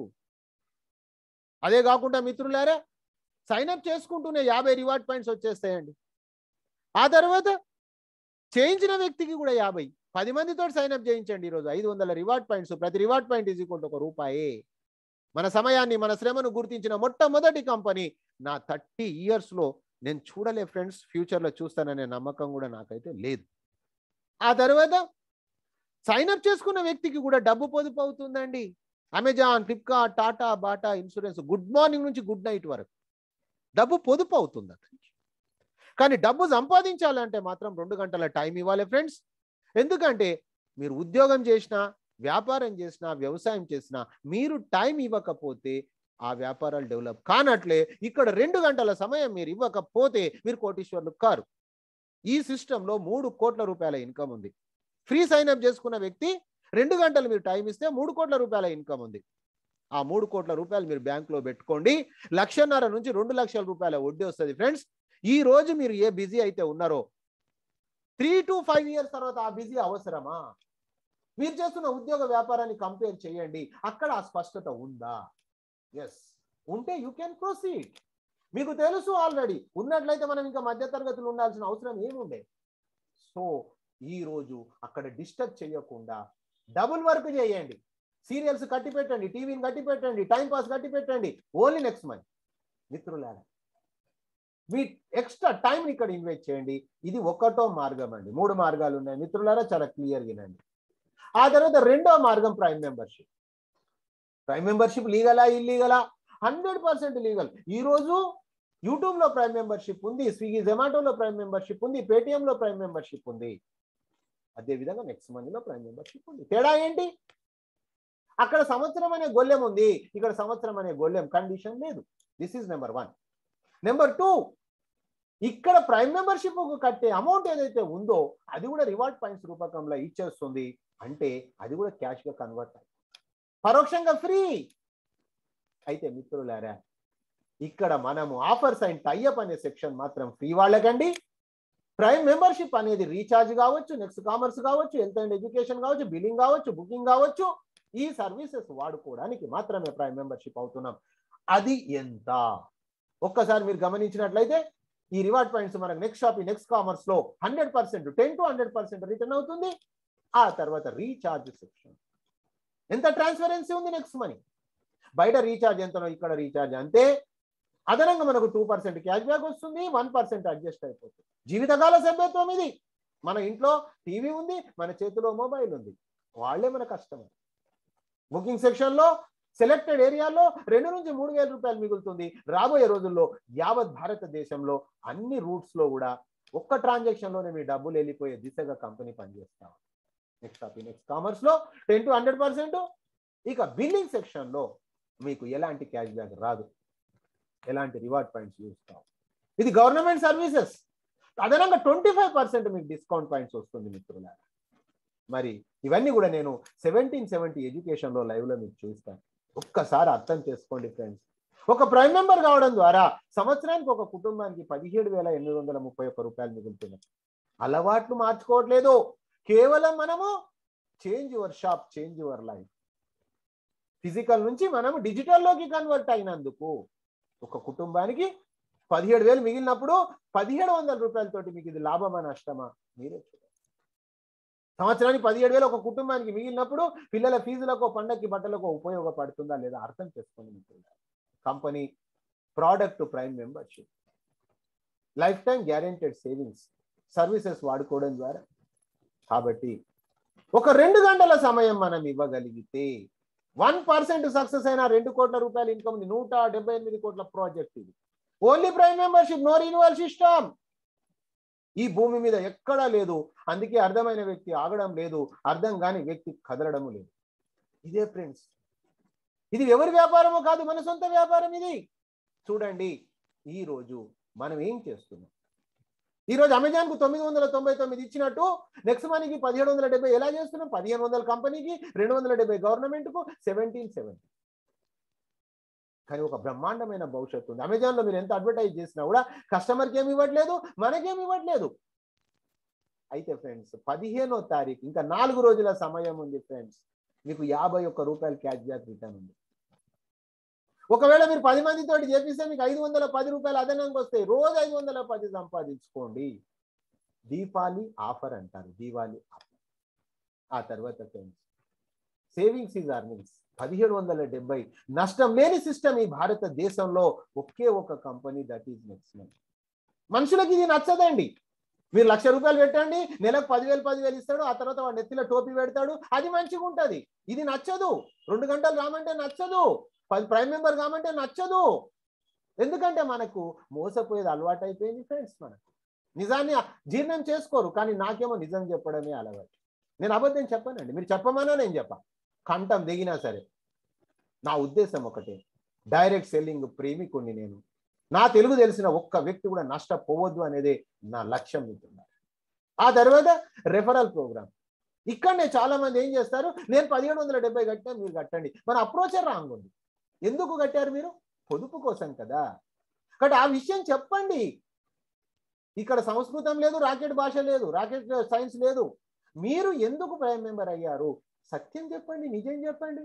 Speaker 1: అదే కాకుండా మిత్రులారా, సైన్అప్ చేసుకుంటూనే 50 రివార్డ్ పాయింట్స్ వచ్చేస్తాయండి. ఆ తర్వాత చేయించిన వ్యక్తికి కూడా 50. 10 మందితో సైన్అప్ చేయించండి. ఈరోజు 500 రివార్డ్ పాయింట్స్. ప్రతి reward point is equal to ₹1. మన సమయాన్ని, మన శ్రమను గుర్తించిన మొట్టమొదటి కంపెనీ. నా 30 yearsలో నేను చూడలే ఫ్రెండ్స్. ఫ్యూచర్లో చూస్తాననే నమ్మకం కూడా నాకైతే లేదు. ఆ తర్వాత సైన్ అప్ చేసుకున్న వ్యక్తికి కూడా డబ్బు పొదుపు అవుతుందండి. Amazon, Flipkart, Tata, Bata insurance good morning నుంచి గుడ్ నైట్ వరకు డబ్బు పొదుపు అవుతుంది అతనికి. కానీ డబ్బు సంపాదించాలంటే మాత్రం 2 గంటల టైం ఇవ్వాలి ఫ్రెండ్స్. ఎందుకంటే మీరు ఉద్యోగం చేసినా, వ్యాపారం చేసినా, వ్యవసాయం చేసినా మీరు టైం ఇవ్వకపోతే ఆ వ్యాపారాలు డెవలప్ కానట్లే. ఇక్కడ 2 గంటల సమయం మీరు ఇవ్వకపోతే మీరు కోటీశ్వర్లు కారు. ఈ సిస్టంలో 3 కోట్ల రూపాయల ఇన్కమ్ ఉంది. ఫ్రీ సైన్ అప్ చేసుకున్న వ్యక్తి 2 గంటలు మీరు టైం ఇస్తే 3 కోట్ల రూపాయల ఇన్కమ్ ఉంది. ఆ 3 కోట్ల రూపాయలు మీరు బ్యాంకులో పెట్టుకోండి. 1,50,000 నుంచి 2 లక్షల రూపాయల వడ్డీ వస్తుంది ఫ్రెండ్స్. ఈ రోజు మీరు ఏ బిజీ అయితే ఉన్నారో 3 to 5 ఇయర్స్ తర్వాత ఆ బిజీ అవసరమా? మీరు చేస్తున్న ఉద్యోగ వ్యాపారాన్ని కంపేర్ చేయండి. అక్కడ ఆ స్పష్టత ఉందా? ఎస్ ఉంటే యూ కెన్ ప్రొసీడ్. మీకు తెలుసు ఆల్రెడీ. ఉన్నట్లయితే మనం ఇంకా మధ్యతరగతులు ఉండాల్సిన అవసరం ఏముండే. సో ఈ రోజు అక్కడ డిస్టర్బ్ చేయకుండా డబుల్ వర్క్ చేయండి. సీరియల్స్ కట్టి పెట్టండి, టీవీని కట్టి పెట్టండి, టైం పాస్ కట్టి పెట్టండి. ఓన్లీ నెక్స్ట్ మంత్ మిత్రులారా మీ ఎక్స్ట్రా టైం ఇక్కడ ఇన్వెస్ట్ చేయండి. ఇది ఒకటో మార్గం అండి. 3 మార్గాలు ఉన్నాయి మిత్రులారా, చాలా క్లియర్ వినండి. ఆ తర్వాత రెండో మార్గం ప్రైమ్ మెంబర్షిప్. ప్రైమ్ మెంబర్షిప్ లీగలా ఇల్లీగలా? 100% లీగల్. ఈ రోజు యూట్యూబ్ లో ప్రైమ్ మెంబర్షిప్ ఉంది, స్విగ్గీ జొమాటోలో ప్రైమ్ మెంబర్షిప్ ఉంది, పేటిఎం లో ప్రైమ్ మెంబర్షిప్ ఉంది. అదేవిధంగా నెక్స్ట్ మనీలో ప్రైమ్ మెంబర్షిప్ ఉంది. తేడా ఏంటి? అక్కడ సంవత్సరం అనే గొల్లెం ఉంది, ఇక్కడ సంవత్సరం అనే గొల్లెం కండిషన్ లేదు. This is number 1. నెంబర్ 2, ఇక్కడ ప్రైమ్ మెంబర్షిప్ కట్టే అమౌంట్ ఏదైతే ఉందో అది కూడా రివార్డ్ పాయింట్స్ రూపకంలో ఇచ్చేస్తుంది. అంటే అది కూడా క్యాష్ గా కన్వర్ట్ అయ్యి పరోక్షంగా ఫ్రీ. అయితే మిత్రులారా ఇక్కడ మనము ఆఫర్స్ అండ్ టైఅప్ అనే సెక్షన్ మాత్రం ఫ్రీ వాళ్ళకండి. ప్రైమ్ మెంబర్షిప్ అనేది రీఛార్జ్ కావచ్చు, నెక్స్ట్ కామర్స్ కావచ్చు, హెల్త్ అండ్ ఎడ్యుకేషన్ కావచ్చు, బిల్లింగ్ కావచ్చు, బుకింగ్ కావచ్చు, ఈ సర్వీసెస్ వాడుకోవడానికి మాత్రమే ప్రైమ్ మెంబర్షిప్ అవుతున్నాం. అది ఎంత ఒక్కసారి మీరు గమనించినట్లయితే ఈ రివార్డ్ పాయింట్స్ మనకు నెక్స్ట్ షాపింగ్, నెక్స్ట్ కామర్స్ లో 100%, 10 to 100% రిటర్న్ అవుతుంది. ఆ తర్వాత రీఛార్జ్ సెక్షన్ ఎంత ట్రాన్స్పరెన్సీ ఉంది. నెక్స్ట్ మనీ బయట రీఛార్జ్ ఎంతనో ఇక్కడ రీఛార్జ్ అంతే. అదనంగా మనకు 2% క్యాష్ బ్యాక్ వస్తుంది, 1% అడ్జస్ట్ అయిపోతుంది. జీవితకాల సభ్యత్వం ఇది. మన ఇంట్లో టీవీ ఉంది, మన చేతిలో మొబైల్ ఉంది, వాళ్ళే మన కస్టమర్. బుకింగ్ సెక్షన్ లో సెలెక్టెడ్ ఏరియాలో 2 నుంచి 3,000 రూపాయలు మిగులుతుంది. రాబోయే రోజుల్లో యావత్ భారతదేశంలో అన్ని రూట్స్ లో కూడా ఒక్క ట్రాన్సాక్షన్ లోనే మీ డబ్బులు వెళ్ళిపోయే దిశగా కంపెనీ పనిచేస్తాం. నెక్స్ట్ షాపింగ్, నెక్స్ట్ కామర్స్ లో 10 to 100%. ఇక బిల్లింగ్ సెక్షన్ లో మీకు ఎలాంటి క్యాష్ బ్యాక్ రాదు, ఎలాంటి రివార్డ్ పాయింట్స్ యూజ్ కావు. ఇది గవర్నమెంట్ సర్వీసెస్. అదనంగా 25% మీకు డిస్కౌంట్ పాయింట్స్ వస్తుంది మిత్రులారా. మరి ఇవన్నీ కూడా నేను 1770 ఎడ్యుకేషన్ లో లైవ్ లో మీకు చూస్తాను. ఒక్కసారి అర్థం చేసుకోండి ఫ్రెండ్స్. ఒక ప్రైమ్ మెంబర్ కావడం ద్వారా సంవత్సరానికి ఒక కుటుంబానికి 17,831 రూపాయలు మిగులుతున్నాయి. అలవాట్లు మార్చుకోవట్లేదు, కేవలం మనము change your shop, change your life. Physical నుంచి మనము డిజిటల్లోకి కన్వర్ట్ అయినందుకు ఒక కుటుంబానికి 17,000 మిగిలినప్పుడు 1,700 రూపాయలతోటి మీకు ఇది లాభమా నష్టమా మీరే చూడండి. సంవత్సరానికి 17,000 ఒక కుటుంబానికి మిగిలినప్పుడు పిల్లల ఫీజులకు, పండగకి బట్టలకు ఉపయోగపడుతుందా లేదా అర్థం చేసుకోండి మిత్రులారా. Company product prime membership, lifetime guaranteed savings services వాడుకోవడం ద్వారా. కాబట్టి ఒక 2 గంటల సమయం మనం ఇవ్వగలిగితే 1% సక్సెస్ అయిన 2 కోట్ల రూపాయల ఇన్కమ్ ఉంది. 178 కోట్ల ప్రాజెక్ట్ ఇది. Only prime membership, no renewal system. ఈ భూమి మీద ఎక్కడా లేదు. అందుకే అర్థమైన వ్యక్తి ఆగడం లేదు, అర్థం కాని వ్యక్తి కదలడం లేదు. ఇదే ఫ్రెండ్స్, ఇది ఎవరి వ్యాపారమో కాదు, మన సొంత వ్యాపారం ఇది. చూడండి ఈ రోజు మనం ఏం చేస్తున్నాం. ఈ రోజు అమెజాన్ కు 999 ఇచ్చినట్టు నెక్స్ట్ మనీకి 1770 ఎలా చేస్తున్నాం? 1500 కంపెనీకి, 270 గవర్నమెంట్ కు, 1770. కానీ ఒక బ్రహ్మాండమైన భవిష్యత్తు ఉంది. అమెజాన్ లో మీరు ఎంత అడ్వర్టైజ్ చేసినా కూడా కస్టమర్కి ఏమి ఇవ్వట్లేదు, మనకేమి ఇవ్వట్లేదు. అయితే ఫ్రెండ్స్ 15వ తారీఖు ఇంకా 4 రోజుల సమయం ఉంది ఫ్రెండ్స్. మీకు 51 రూపాయలు క్యాష్ బ్యాక్ రిటర్న్ ఉంది. ఒకవేళ మీరు 10 మందితో చేపిస్తే మీకు 510 రూపాయలు అదనంగా వస్తాయి. రోజు 510 సంపాదించుకోండి. దీపావళి ఆఫర్ అంటారు, దీపావళి ఆఫర్. ఆ తర్వాత ఫ్రెండ్స్ సేవింగ్స్ ఈజ్ అర్నింగ్స్ 1770 నష్టం లేని సిస్టమ్ ఈ భారతదేశంలో ఒకే ఒక company, that is next month. మనుషులకి ఇది నచ్చదండి. మీరు 1,00,000 రూపాయలు పెట్టండి, నెలకు 10,000 ఇస్తాడు, ఆ తర్వాత వాడు నెత్తిలో టోపీ పెడతాడు, అది మంచిగా ఉంటుంది. ఇది నచ్చదు. 2 గంటలు రామంటే నచ్చదు, 10 ప్రైమ్ మెంబర్ కామంటే నచ్చదు. ఎందుకంటే మనకు మోసపోయేది అలవాటు అయిపోయింది ఫ్రెండ్స్. మనకు నిజాన్ని జీర్ణం చేసుకోరు, కానీ నాకేమో నిజం చెప్పడమే అలవాటు. నేను అబద్ధం చెప్పానండి, మీరు చెప్పమన్నా నేను చెప్పా, కంఠం దిగినా సరే. నా ఉద్దేశం ఒకటే, డైరెక్ట్ సెల్లింగ్ ప్రేమికుణ్ణి నేను. నా తెలుగు తెలిసిన ఒక్క వ్యక్తి కూడా నష్టపోవద్దు అనేది నా లక్ష్యం మిత్రులారా. ఆ తర్వాత రెఫరల్ ప్రోగ్రామ్. ఇక్కడనే చాలా మంది ఏం చేస్తారు, నేను 1770 కట్టినా మీరు కట్టండి. మన అప్రోచే రాంగ్ ఉంది. ఎందుకు కట్టారు మీరు? పొదుపు కోసం కదా. కాబట్టి ఆ విషయం చెప్పండి. ఇక్కడ సంస్కృతం లేదు, రాకెట్ భాష లేదు, రాకెట్ సైన్స్ లేదు. మీరు ఎందుకు ప్రైమ్ మెంబర్ అయ్యారు? సత్యం చెప్పండి, నిజం చెప్పండి.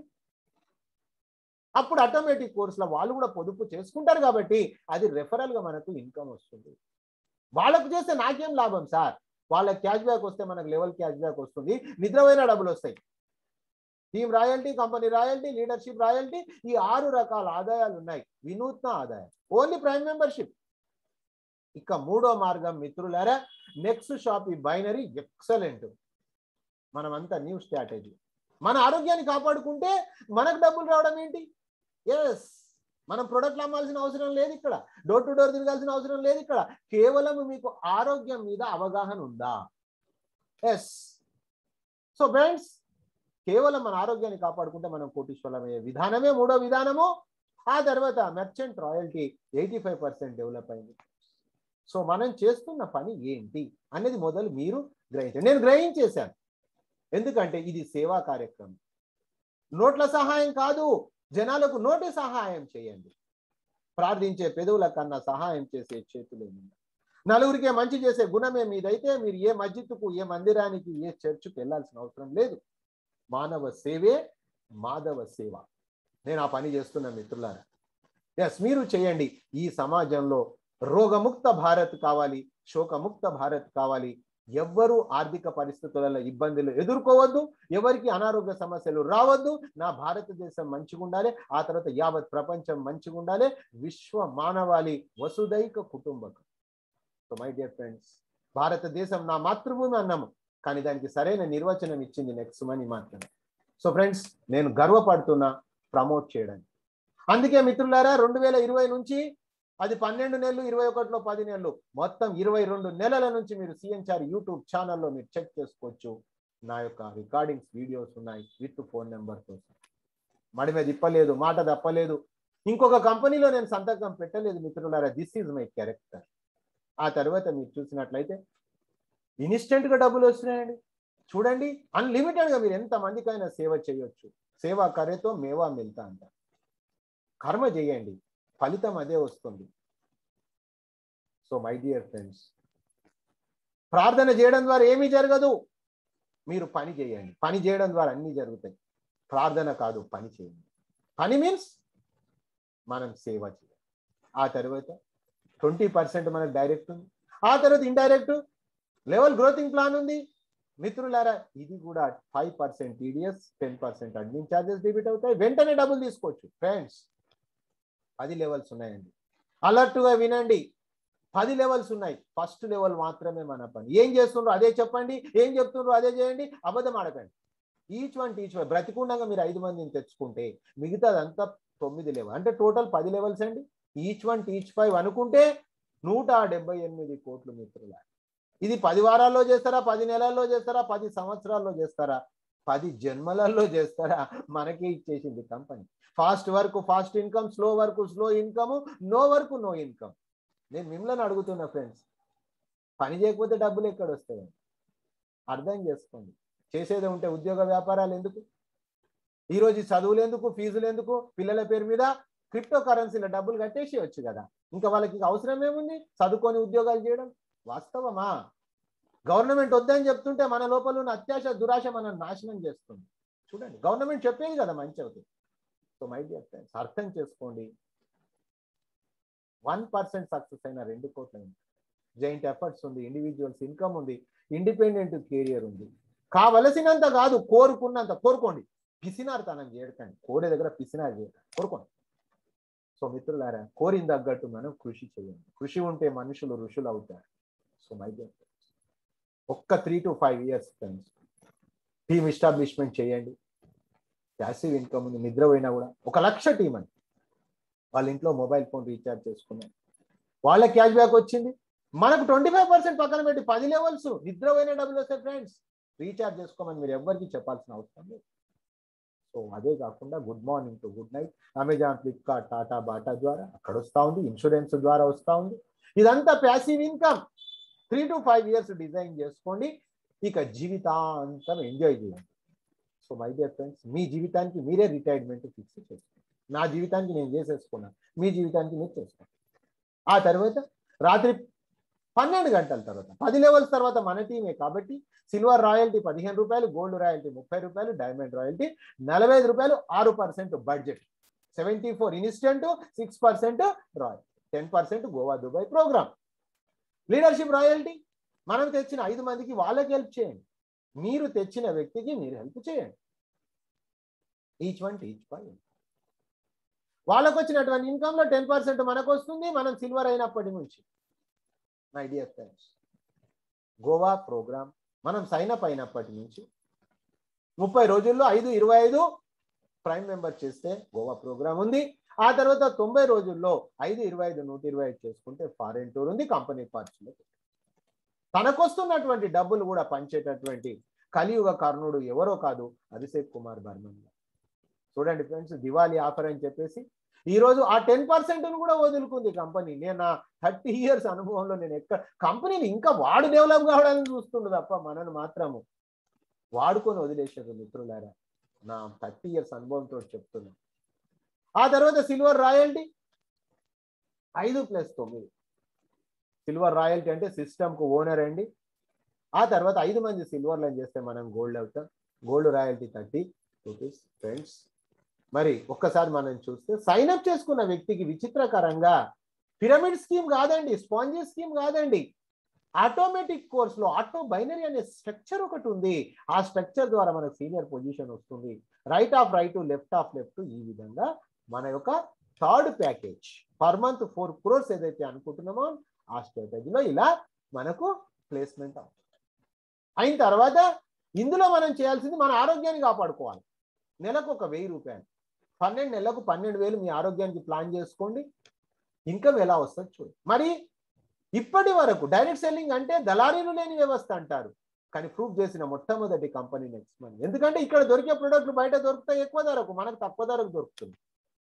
Speaker 1: అప్పుడు ఆటోమేటిక్ కోర్సులో వాళ్ళు కూడా పొదుపు చేసుకుంటారు, కాబట్టి అది రెఫరల్గా మనకు ఇన్కమ్ వస్తుంది. వాళ్ళకు చేస్తే నాకేం లాభం సార్? వాళ్ళకి క్యాష్ బ్యాక్ వస్తే మనకు లెవెల్ క్యాష్ బ్యాక్ వస్తుంది, నిద్రపోయిన డబ్బులు వస్తాయి. Team royalty, company royalty, leadership royalty, ఈ 6 రకాల ఆదాయాలు ఉన్నాయి. వినూత్న ఆదాయం ఓన్లీ ప్రైమ్ మెంబర్షిప్. ఇక 3వ మార్గం మిత్రులారా, నెక్స్ట్ షాప్ ఈ బైనరీ. ఎక్సలెంట్. మనమంతా న్యూ స్ట్రాటజీ. మన ఆరోగ్యాన్ని కాపాడుకుంటే మనకు డబ్బులు రావడం ఏంటి? ఎస్, మనం ప్రొడక్ట్లు అమ్మాల్సిన అవసరం లేదు, ఇక్కడ డోర్ టు డోర్ తిరగాల్సిన అవసరం లేదు. ఇక్కడ కేవలం మీకు ఆరోగ్యం మీద అవగాహన ఉందా? ఎస్. సో ఫ్రెండ్స్, కేవలం మన ఆరోగ్యాన్ని కాపాడుకుంటే మనం కోటీశ్వరమయ్యే విధానమే 3వ విధానము. ఆ తర్వాత మెర్చెంట్ రాయల్టీ 85% డెవలప్ అయింది. సో మనం చేస్తున్న పని ఏంటి అనేది మొదలు మీరు గ్రహించండి. నేను గ్రహించేశాను, ఎందుకంటే ఇది సేవా కార్యక్రమం. నోట్ల సహాయం కాదు, జనాలకు నోటి సహాయం చేయండి. ప్రార్థించే పెదవుల కన్నా సహాయం చేసే చేతులేమి. నలుగురికే మంచి చేసే గుణమే మీదైతే మీరు ఏ మస్జిద్కు, ఏ మందిరానికి, ఏ చర్చ్కు వెళ్ళాల్సిన అవసరం లేదు. మానవ సేవే మాధవ సేవ. నేను ఆ పని చేస్తున్నా మిత్రులారా. ఎస్, మీరు చేయండి. ఈ సమాజంలో రోగముక్త భారత్ కావాలి, శోకముక్త భారత్ కావాలి. ఎవ్వరూ ఆర్థిక పరిస్థితులలో ఇబ్బందులు ఎదుర్కోవద్దు, ఎవరికి అనారోగ్య సమస్యలు రావద్దు. నా భారతదేశం మంచిగా ఉండాలి, ఆ తర్వాత యావత్ ప్రపంచం మంచిగా ఉండాలి. విశ్వ మానవాళి వసుదైక కుటుంబకం. సో మై డియర్ ఫ్రెండ్స్, భారతదేశం నా మాతృభూమి అన్నాము, కానీ దానికి సరైన నిర్వచనం ఇచ్చింది నెక్స్ట్ మనీ మాత్రమే. సో ఫ్రెండ్స్, నేను గర్వపడుతున్నా ప్రమోట్ చేయడానికి. అందుకే మిత్రులారా, 2020 నుంచి అది 12 నెలలు, 21లో 10 నెలలు, మొత్తం 22 నెలల నుంచి మీరు సిఎన్ఆర్ యూట్యూబ్ ఛానల్లో మీరు చెక్ చేసుకోవచ్చు. నా యొక్క రికార్డింగ్స్, వీడియోస్ ఉన్నాయి విత్ ఫోన్ నెంబర్తో. మడిమే తిప్పలేదు, మాట తప్పలేదు. ఇంకొక కంపెనీలో నేను సంతకం పెట్టలేదు మిత్రులారా. This is my character. ఆ తర్వాత మీరు చూసినట్లయితే ఇన్స్టెంట్గా డబ్బులు వస్తున్నాయండి. చూడండి, అన్లిమిటెడ్గా మీరు ఎంతమందికైనా సేవ చేయొచ్చు. సేవా కరేతో మేవా మిల్తా అంట. కర్మ చేయండి, ఫలితం అదే వస్తుంది. సో మై డియర్ ఫ్రెండ్స్, ప్రార్థన చేయడం ద్వారా ఏమీ జరగదు, మీరు పని చేయండి. పని చేయడం ద్వారా అన్నీ జరుగుతాయి. ప్రార్థన కాదు, పని చేయండి. పని మీన్స్ మనం సేవ చేయాలి. ఆ తర్వాత 20% మనకు డైరెక్ట్ ఉంది, ఆ తర్వాత ఇండైరెక్ట్ లెవెల్ గ్రోతింగ్ ప్లాన్ ఉంది మిత్రులారా. ఇది కూడా 5% టీడీఎస్, 10% అడ్మిన్ ఛార్జెస్ డెబిట్ అవుతాయి. వెంటనే డబ్బులు తీసుకోవచ్చు ఫ్రెండ్స్. 10 లెవెల్స్ ఉన్నాయండి. అలర్ట్గా వినండి, 10 లెవెల్స్ ఉన్నాయి. ఫస్ట్ లెవెల్ మాత్రమే మన పని. ఏం చేస్తుండ్రో అదే చెప్పండి, ఏం చెప్తుండ్రో అదే చేయండి, అబద్ధం ఆడకండి. ఈచ్ వన్ బ్రతికుండగా మీరు 5 మందిని తెచ్చుకుంటే మిగతాదంతా 9 లెవెల్, అంటే టోటల్ 10 లెవెల్స్ అండి. ఈచ్ 5 అనుకుంటే 178 కోట్లు మిత్రులారా. ఇది 10 వారాల్లో చేస్తారా, 10 నెలల్లో చేస్తారా, 10 సంవత్సరాల్లో చేస్తారా, 10 జన్మలలో చేస్తారా, మనకే ఇచ్చేసింది company. Fast work fast income, slow work slow income, no work no income. నేను మిమ్మల్ని అడుగుతున్నా ఫ్రెండ్స్, పని చేయకపోతే డబ్బులు ఎక్కడ వస్తాయి? అర్థం చేసుకోండి. చేసేదే ఉంటే ఉద్యోగ వ్యాపారాలు ఎందుకు? ఈరోజు చదువులు ఎందుకు, ఫీజులు ఎందుకు? పిల్లల పేరు మీద క్రిప్టో కరెన్సీలో డబ్బులు కట్టేసి వచ్చు కదా. ఇంకా వాళ్ళకి అవసరం ఏముంది చదువుకొని ఉద్యోగాలు చేయడం? వాస్తవమా? గవర్నమెంట్ వద్దని చెప్తుంటే మన లోపల ఉన్న అత్యాశ, దురాశ మనం నాశనం చేస్తుంది. చూడండి, గవర్నమెంట్ చెప్పేది కదా మంచి అవుతుంది. సో మై డియర్ ఫ్రెండ్స్, అర్థం చేసుకోండి. 1% సక్సెస్ అయిన 2 కోట్ల జాయింట్ ఎఫర్ట్స్ ఉంది, ఇండివిజువల్స్ ఇన్కమ్ ఉంది, ఇండిపెండెంట్ కెరియర్ ఉంది. కావలసినంత కాదు, కోరుకున్నంత కోరుకోండి. పిసినార్తనం చేయకండి, కోరే దగ్గర పిసినారు చేయకండి, కోరుకోండి. సో మిత్రులారా, కోరిన తగ్గట్టు మనం కృషి చేయండి. కృషి ఉంటే మనుషులు ఋషులు అవుతారు. సో మై డియర్ ఫ్రెండ్స్, ఒక్క 3 to 5 years friends team establishment చేయండి. ప్యాసివ్ ఇన్కమ్ ఉంది, నిద్ర పోయినా కూడా 1 లక్ష టీం అండి. వాళ్ళ ఇంట్లో మొబైల్ ఫోన్ రీఛార్జ్ చేసుకున్నారు, వాళ్ళ క్యాష్ బ్యాక్ వచ్చింది. మనకు 25% పక్కన పెట్టి 10 లెవెల్స్ నిద్ర పోయిన డబ్బులు వస్తాయి ఫ్రెండ్స్. రీఛార్జ్ చేసుకోమని మీరు ఎవరికి చెప్పాల్సిన అవసరం లేదు. సో అదే కాకుండా good morning to good night Amazon, Flipkart, Tata, Bata ద్వారా అక్కడ వస్తూ ఉంది, ఇన్సూరెన్స్ ద్వారా వస్తూ ఉంది. ఇదంతా passive income. 3 to 5 years design చేసుకోండి, ఇక జీవితాంతం ఎంజాయ్ చేయండి. సో మై డియర్ ఫ్రెండ్స్, మీ జీవితానికి మీరే రిటైర్మెంట్ ఫిక్స్ చేసుకోండి. నా జీవితానికి నేను చేసేసుకున్నాను, మీ జీవితానికి మీరు చేసుకోండి. ఆ తర్వాత రాత్రి 12 గంటల తర్వాత 10 లెవెల్స్ తర్వాత మన టీమే కాబట్టి silver royalty ₹15, gold royalty ₹30, diamond royalty ₹45, 6% budget, 74 instant, 6% royal, 10% Goa Dubai programme. Leadership royalty మనం తెచ్చిన 5 మందికి వాళ్ళకి హెల్ప్ చేయండి, మీరు తెచ్చిన వ్యక్తికి మీరు హెల్ప్ చేయండి. Each one teach point. వాళ్ళకు వచ్చినటువంటి ఇన్కమ్లో 10% మనకు వస్తుంది, మనం సిల్వర్ అయినప్పటి నుంచి. My dear friends, Goa programme మనం సైన్ అప్ అయినప్పటి నుంచి 30 రోజుల్లో 5-25 ప్రైమ్ మెంబర్ చేస్తే గోవా ప్రోగ్రామ్ ఉంది. ఆ తర్వాత 90 రోజుల్లో 5-25-125 చేసుకుంటే ఫారెన్ టూర్ ఉంది, కంపెనీ పార్ట్స్లో. తనకొస్తున్నటువంటి డబ్బులు కూడా పంచేటటువంటి కలియుగ కర్ణుడు ఎవరో కాదు, అభిషేక్ కుమార్ బర్మన్. చూడండి ఫ్రెండ్స్, దివాళీ ఆఫర్ అని చెప్పేసి ఈరోజు ఆ 10% కూడా వదులుకుంది కంపెనీ. నేను నా 30 years అనుభవంలో నేను కంపెనీని ఇంకా వాడు డెవలప్ కావడానికి చూస్తుండే తప్ప మనను మాత్రము వాడుకొని వదిలేసారు మిత్రులారా. నా 30 years అనుభవంతో చెప్తున్నాను. ఆ తర్వాత సిల్వర్ రాయల్టీ 5+9. సిల్వర్ రాయల్టీ అంటే సిస్టమ్కు ఓనర్ అండి. ఆ తర్వాత 5 మంది సిల్వర్లను చేస్తే మనం గోల్డ్ అవుతాం. Gold royalty ₹30 friends. మరి ఒక్కసారి మనం చూస్తే సైన్ అప్ చేసుకున్న వ్యక్తికి విచిత్రకరంగా పిరమిడ్ స్కీమ్ కాదండి, స్పాంజీ స్కీమ్ కాదండి, ఆటోమేటిక్ కోర్సులో ఆటో బైనరీ అనే స్ట్రక్చర్ ఒకటి ఉంది. ఆ స్ట్రక్చర్ ద్వారా మనకు సీనియర్ పొజిషన్ వస్తుంది. Right of right, left of left, ఈ విధంగా మన యొక్క third package per month 4 crores ఏదైతే అనుకుంటున్నామో ఆ స్ట్రాటజీలో ఇలా మనకు ప్లేస్మెంట్ అవుతుంది. అయిన తర్వాత ఇందులో మనం చేయాల్సింది మన ఆరోగ్యాన్ని కాపాడుకోవాలి. నెలకు ₹1000, 12 నెలలకు 12,000 మీ ఆరోగ్యానికి ప్లాన్ చేసుకోండి. ఇన్కమ్ ఎలా వస్తుంది చూడండి. మరి ఇప్పటి వరకు డైరెక్ట్ సెల్లింగ్ అంటే దళారీలు లేని వ్యవస్థ అంటారు, కానీ ప్రూఫ్ చేసిన మొట్టమొదటి కంపెనీ నెక్స్ట్ మనీ. ఎందుకంటే ఇక్కడ దొరికే ప్రొడక్ట్లు బయట దొరుకుతాయి ఎక్కువ ధరకు, మనకు తక్కువ ధరకు దొరుకుతుంది.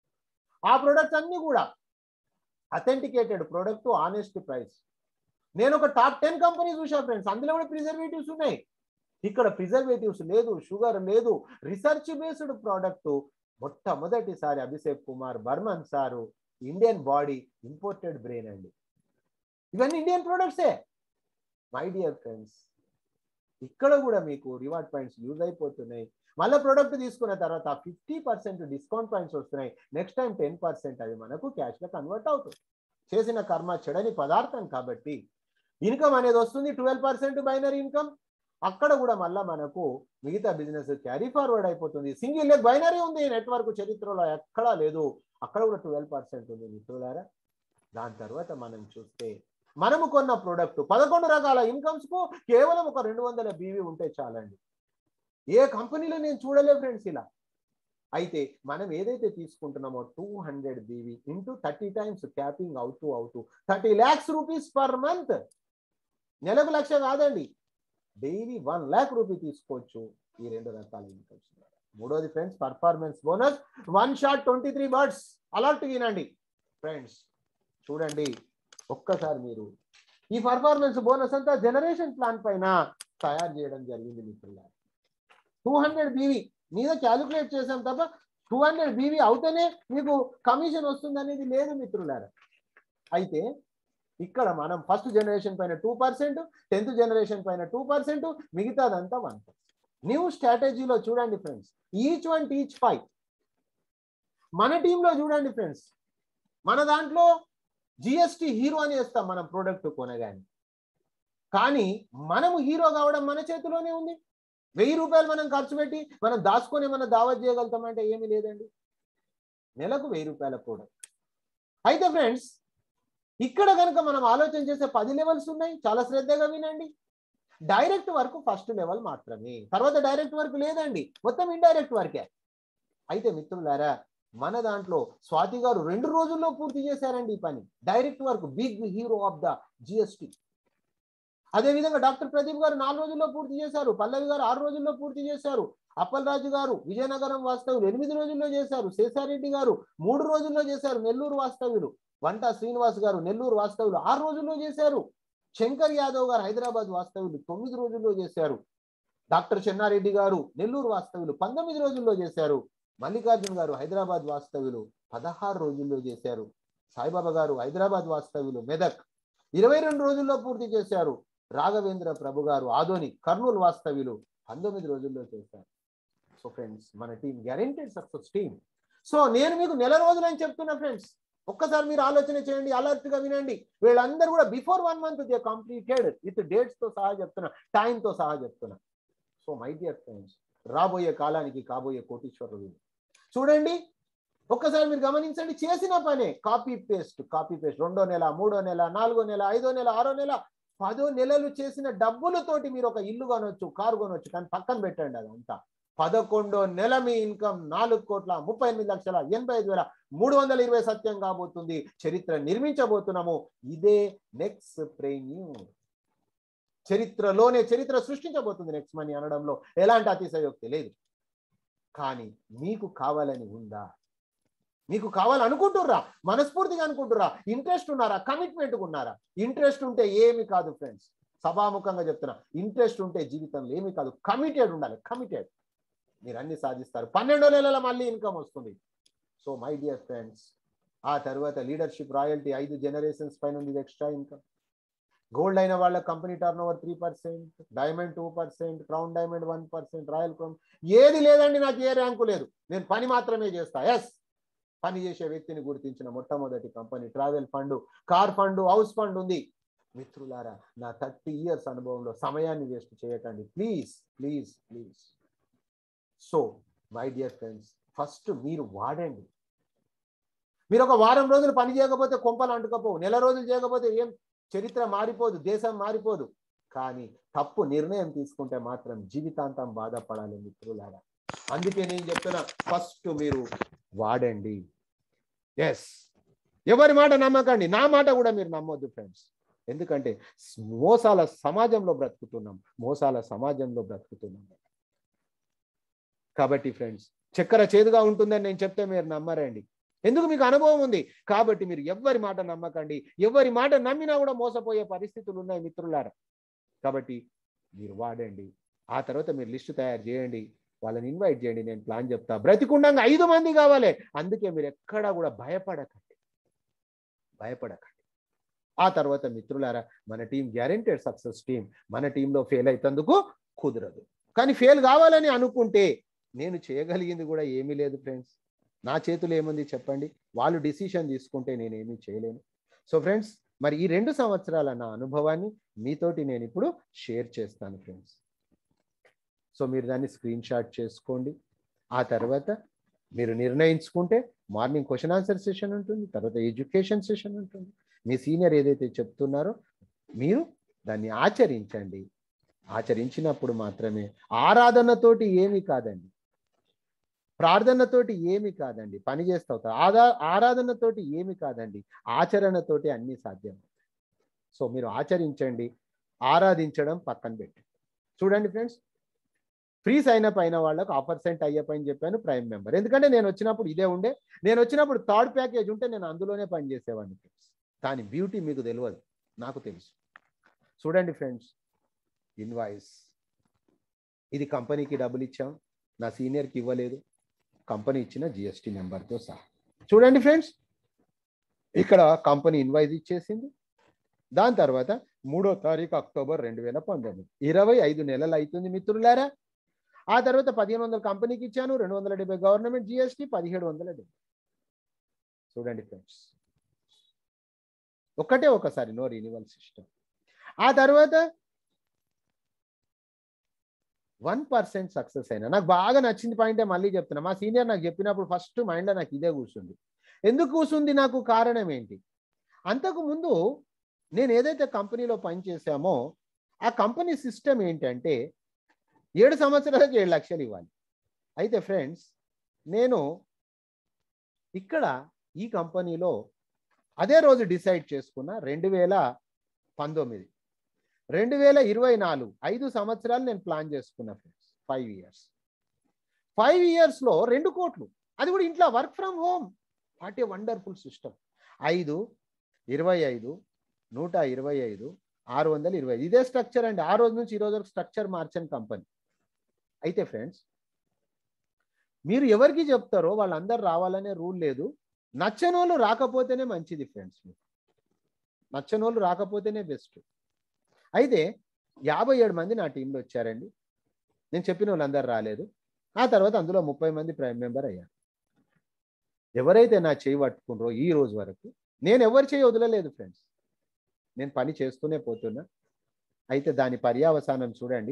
Speaker 1: ఆ ప్రొడక్ట్స్ అన్ని కూడా అథెంటికేటెడ్ ప్రొడక్ట్, ఆనెస్ట్ ప్రైస్. నేను ఒక టాప్ 10 కంపెనీ చూసా ఫ్రెండ్స్, అందులో కూడా ప్రిజర్వేటివ్స్ ఉన్నాయి. ఇక్కడ ప్రిజర్వేటివ్స్ లేదు, షుగర్ లేదు, రీసెర్చ్ బేస్డ్ ప్రోడక్ట్. మొట్టమొదటిసారి Abhishek Kumar Burman sir Indian body, imported brain అండి. ఇవన్నీ ఇండియన్ ప్రొడక్ట్సే. మై డియర్ ఫ్రెండ్స్, ఇక్కడ కూడా మీకు రివార్డ్ పాయింట్స్ యూజ్ అయిపోతున్నాయి. మళ్ళీ ప్రోడక్ట్ తీసుకున్న తర్వాత 50% డిస్కౌంట్ పాయింట్స్ వస్తున్నాయి. నెక్స్ట్ టైం 10% అవి మనకు క్యాష్గా కన్వర్ట్ అవుతుంది. చేసిన కర్మ చెడని పదార్థం కాబట్టి ఇన్కమ్ అనేది వస్తుంది. 12% బైనరీ ఇన్కమ్. అక్కడ కూడా మళ్ళీ మనకు మిగతా బిజినెస్ క్యారీ ఫార్వర్డ్ అయిపోతుంది. సింగిల్ లెగ్ బైనరీ ఉంది, నెట్వర్క్ చరిత్రలో ఎక్కడా లేదు. అక్కడ కూడా 12% ఉంది మిత్రులారా. దాని తర్వాత మనం చూస్తే మనము కొన్న ప్రోడక్ట్ 11 రకాల ఇన్కమ్స్కు కేవలం ఒక 200 BV ఉంటే చాలండి. ఏ కంపెనీలో నేను చూడలేదు ఫ్రెండ్స్ ఇలా. అయితే మనం ఏదైతే తీసుకుంటున్నామో 200 BV ఇంటూ 30 times క్యాపింగ్ అవుతూ 30 lakhs rupees పర్ మంత్. నెలకు 1,00,000 కాదండి, డైలీ 1 lakh రూపీ తీసుకోవచ్చు ఈ 2 రకాల ఇన్కమ్స్. మూడోది friends performance bonus. 1 shot 23 birds. Alert వినండి ఫ్రెండ్స్, చూడండి ఒక్కసారి మీరు ఈ పర్ఫార్మెన్స్ బోనస్ అంతా జనరేషన్ ప్లాన్ పైన తయారు చేయడం జరిగింది మిత్రులారా. 200 BV మీద క్యాలిక్యులేట్ చేసాం తప్ప 200 BV అవుతేనే మీకు కమిషన్ వస్తుంది అనేది లేదు మిత్రులారా. అయితే ఇక్కడ మనం ఫస్ట్ జనరేషన్ పైన 2%, 10th జనరేషన్ పైన 2%, మిగతాదంతా 1%. న్యూ స్ట్రాటజీలో చూడండి ఫ్రెండ్స్, ఈచ్ వన్ టీచ్ 5. మన టీంలో చూడండి ఫ్రెండ్స్, మన దాంట్లో GST హీరో అని వేస్తాం మనం ప్రోడక్ట్ కొనగానే. కానీ మనము హీరో కావడం మన చేతిలోనే ఉంది. ₹1000 మనం ఖర్చు పెట్టి మనం దాచుకొని మనం దావత్ చేయగలుగుతామంటే ఏమీ లేదండి. నెలకు ₹1000 ప్రోడక్ట్. అయితే ఫ్రెండ్స్ ఇక్కడ కనుక మనం ఆలోచన చేసే 10 లెవెల్స్ ఉన్నాయి. చాలా శ్రద్ధగా వినండి. డైరెక్ట్ వర్క్ ఫస్ట్ లెవెల్ మాత్రమే, తర్వాత డైరెక్ట్ వర్క్ లేదండి, మొత్తం ఇండైరెక్ట్ వర్కే. అయితే మిత్రులారా, మన దాంట్లో స్వాతి గారు 2 రోజుల్లో పూర్తి చేశారండి ఈ పని, direct work, big hero of the GST. అదేవిధంగా డాక్టర్ ప్రదీప్ గారు 4 రోజుల్లో పూర్తి చేశారు, పల్లవి గారు 6 రోజుల్లో పూర్తి చేశారు, అప్పలరాజు గారు విజయనగరం వాస్తవ్యులు 8 రోజుల్లో చేశారు, శేషారెడ్డి గారు 3 రోజుల్లో చేశారు, నెల్లూరు వాస్తవ్యులు, వంటా శ్రీనివాస్ గారు నెల్లూరు వాస్తవ్యులు 6 రోజుల్లో చేశారు, శంకర్ యాదవ్ గారు హైదరాబాద్ వాస్తవ్యులు 9 రోజుల్లో చేశారు, డాక్టర్ చెన్నారెడ్డి గారు నెల్లూరు వాస్తవ్యులు 19 రోజుల్లో చేశారు, మల్లికార్జున్ గారు హైదరాబాద్ వాస్తవ్యులు 16 రోజుల్లో చేశారు, సాయిబాబా గారు హైదరాబాద్ వాస్తవ్యులు మెదక్ 22 రోజుల్లో పూర్తి చేశారు, రాఘవేంద్ర ప్రభు గారు ఆదోని కర్నూలు వాస్తవ్యులు 19 రోజుల్లో చేశారు. సో ఫ్రెండ్స్, మన team guaranteed success team. So నేను మీకు నెల రోజులని చెప్తున్నా ఫ్రెండ్స్, ఒక్కసారి మీరు ఆలోచన చేయండి, అలర్ట్ గా వినండి. వీళ్ళందరూ కూడా before 1 month they completed, with dates తో సహా చెప్తున్నా, టైం తో సహా చెప్తున్నా. సో మై డియర్ ఫ్రెండ్స్, రాబోయే కాలానికి కాబోయే కోటీశ్వరులు చూడండి. ఒక్కసారి మీరు గమనించండి, చేసిన పనే కాపీ పేస్ట్ 2వ నెల, 3వ నెల, 4వ నెల, 5వ నెల, 6వ నెల, 10 నెలలు చేసిన డబ్బులతోటి మీరు ఒక ఇల్లు కొనొచ్చు, కారు కొనొచ్చు. కానీ పక్కన పెట్టండి అదంతా. 11వ నెల మీ ఇన్కమ్ 4,38,85,320 సత్యం కాబోతుంది. చరిత్ర నిర్మించబోతున్నాము. ఇదే నెక్స్ట్ ప్రేమ్యూ. చరిత్రలోనే చరిత్ర సృష్టించబోతుంది నెక్స్ట్ మనీ అనడంలో ఎలాంటి అతిశయోక్తి లేదు. కానీ మీకు కావాలని ఉందా? మీకు కావాలనుకుంటుర్రా? మనస్ఫూర్తిగా అనుకుంటుర్రా? ఇంట్రెస్ట్ ఉన్నారా? కమిట్మెంట్ ఉన్నారా? ఇంట్రెస్ట్ ఉంటే ఏమి కాదు ఫ్రెండ్స్, సభాముఖంగా చెప్తున్నా, ఇంట్రెస్ట్ ఉంటే జీవితంలో ఏమి కాదు. కమిటెడ్ ఉండాలి, కమిటెడ్. మీరు అన్ని సాధిస్తారు. 12 నెలల మళ్ళీ ఇన్కమ్ వస్తుంది. సో మై డియర్ ఫ్రెండ్స్, ఆ తర్వాత లీడర్షిప్ రాయల్టీ 5 generations పైన ఉంది ఎక్స్ట్రా ఇన్కమ్. గోల్డ్ అయిన వాళ్ళ company turnover 3%, diamond 2%, crown diamond 1%, royal crown ఏది లేదండి. నాకు ఏ ర్యాంకు లేదు, నేను పని మాత్రమే చేస్తా. ఎస్, పని చేసే వ్యక్తిని గుర్తించిన మొట్టమొదటి company. Travel fund, car fund, house fund ఉంది. మిత్రులారా, నా 30 years అనుభవంలో సమయాన్ని వేస్ట్ చేయకండి please, please, please. So my dear friends, first మీరు వాడండి. మీరు ఒక వారం రోజులు పని చేయకపోతే కొంపలు అంటుకపోవు, నెల రోజులు చేయకపోతే ఏం చరిత్ర మారిపోదు, దేశం మారిపోదు. కానీ తప్పు నిర్ణయం తీసుకుంటే మాత్రం జీవితాంతం బాధపడాలి మిత్రులారా. అందుకే నేను చెప్తున్నా, ఫస్ట్ మీరు వాడండి. ఎస్, ఎవరి మాట నమ్మకండి, నా మాట కూడా మీరు నమ్మొద్దు ఫ్రెండ్స్. ఎందుకంటే మోసాల సమాజంలో బ్రతుకుతున్నాం, మోసాల సమాజంలో బ్రతుకుతున్నాం. కాబట్టి ఫ్రెండ్స్, చక్కెర చేదుగా ఉంటుందని నేను చెప్తే మీరు నమ్మరండి. ఎందుకు? మీకు అనుభవం ఉంది కాబట్టి. మీరు ఎవరి మాట నమ్మకండి. ఎవరి మాట నమ్మినా కూడా మోసపోయే పరిస్థితులు ఉన్నాయి మిత్రులారా. కాబట్టి మీరు వాడండి. ఆ తర్వాత మీరు లిస్టు తయారు చేయండి, వాళ్ళని ఇన్వైట్ చేయండి. నేను ప్లాన్ చెప్తా. బ్రతికుండంగా 5 మంది కావాలి. అందుకే మీరు ఎక్కడా కూడా భయపడకండి, భయపడకండి. ఆ తర్వాత మిత్రులారా, మన టీం గ్యారెంటెడ్ సక్సెస్ టీం. మన టీంలో ఫెయిల్ అయితందుకు కుదరదు. కానీ ఫెయిల్ కావాలని అనుకుంటే నేను చేయగలిగింది కూడా ఏమీ లేదు ఫ్రెండ్స్. నా చేతులు ఏముంది చెప్పండి? వాళ్ళు డిసిషన్ తీసుకుంటే నేనేమీ చేయలేను. సో ఫ్రెండ్స్, మరి ఈ 2 సంవత్సరాల నా అనుభవాన్ని మీతోటి నేను ఇప్పుడు షేర్ చేస్తాను ఫ్రెండ్స్. సో మీరు దాన్ని స్క్రీన్ షాట్ చేసుకోండి. ఆ తర్వాత మీరు నిర్ణయించుకుంటే మార్నింగ్ క్వశ్చన్ ఆన్సర్ సెషన్ ఉంటుంది, తర్వాత ఎడ్యుకేషన్ సెషన్ ఉంటుంది. మీ సీనియర్ ఏదైతే చెప్తున్నారో మీరు దాన్ని ఆచరించండి. ఆచరించినప్పుడు మాత్రమే, ఆరాధనతోటి ఏమీ కాదండి, ప్రార్థనతోటి ఏమి కాదండి, పని చేస్తావు. ఆరాధనతోటి ఏమి కాదండి, ఆచరణతోటి అన్ని సాధ్యం. సో మీరు ఆచరించండి, ఆరాధించడం పక్కన పెట్టి. చూడండి ఫ్రెండ్స్, ఫ్రీ సైన్ అప్ అయిన వాళ్ళకు ఆపర్సెంట్ అయ్యప్ అని చెప్పాను, ప్రైమ్ మెంబర్. ఎందుకంటే నేను వచ్చినప్పుడు ఇదే ఉండే. నేను వచ్చినప్పుడు 3rd ప్యాకేజ్ ఉంటే నేను అందులోనే పని చేసేవాడిని ఫ్రెండ్స్. దాని బ్యూటీ మీకు తెలియదు, నాకు తెలుసు. చూడండి ఫ్రెండ్స్, ఇన్వాయిస్ ఇది కంపెనీకి డబ్బులు ఇచ్చాం, నా సీనియర్కి ఇవ్వలేదు, కంపెనీ ఇచ్చిన జిఎస్టీ నెంబర్తో సహా. చూడండి ఫ్రెండ్స్, ఇక్కడ కంపెనీ ఇన్వాయిస్ ఇచ్చేసింది. దాని తర్వాత 3వ తారీఖు అక్టోబర్ 2019, 25 నెలలు అవుతుంది మిత్రులారా. ఆ తర్వాత 1500 కంపెనీకి ఇచ్చాను, 270 గవర్నమెంట్ జిఎస్టీ, 1770. చూడండి ఫ్రెండ్స్, ఒకసారి నో రినివల్ సిస్టమ్. ఆ తర్వాత 1% సక్సెస్ అయినా. నాకు బాగా నచ్చింది పాయింటే మళ్ళీ చెప్తున్నా. మా సీనియర్ నాకు చెప్పినప్పుడు ఫస్ట్ మైండ్లో నాకు ఇదే కూర్చుంది. ఎందుకు కూర్చుంది? నాకు కారణం ఏంటి? అంతకు ముందు నేను ఏదైతే కంపెనీలో పనిచేసామో ఆ కంపెనీ సిస్టమ్ ఏంటంటే 7 సంవత్సరాలకు 7 లక్షలు ఇవ్వాలి. అయితే ఫ్రెండ్స్, నేను ఇక్కడ ఈ కంపెనీలో అదే రోజు డిసైడ్ చేసుకున్న 2019, 2024 5 సంవత్సరాలు నేను ప్లాన్ చేసుకున్నా ఫ్రెండ్స్. 5 ఇయర్స్, 5 ఇయర్స్లో 2 కోట్లు, అది కూడా ఇంట్లో work from home. What a wonderful system. 5, 25, 125, 625, ఇదే స్ట్రక్చర్ అండి. ఆ రోజు నుంచి ఈ రోజు వరకు స్ట్రక్చర్ మార్చని కంపెనీ. అయితే ఫ్రెండ్స్, మీరు ఎవరికి చెప్తారో వాళ్ళందరూ రావాలనే రూల్ లేదు. నచ్చనోళ్ళు రాకపోతేనే మంచిది ఫ్రెండ్స్. నచ్చనోళ్ళు రాకపోతేనే బెస్ట్. అయితే 57 మంది నా టీంలో వచ్చారండి. నేను చెప్పిన వాళ్ళందరూ రాలేదు. ఆ తర్వాత అందులో 30 మంది ప్రైమ్ మెంబర్ అయ్యారు. ఎవరైతే నా చేయి పట్టుకున్నారో ఈ రోజు వరకు నేను ఎవరి చేయి వదలలేదు ఫ్రెండ్స్. నేను పని చేస్తూనే పోతున్నా. అయితే దాని పర్యావసానం చూడండి,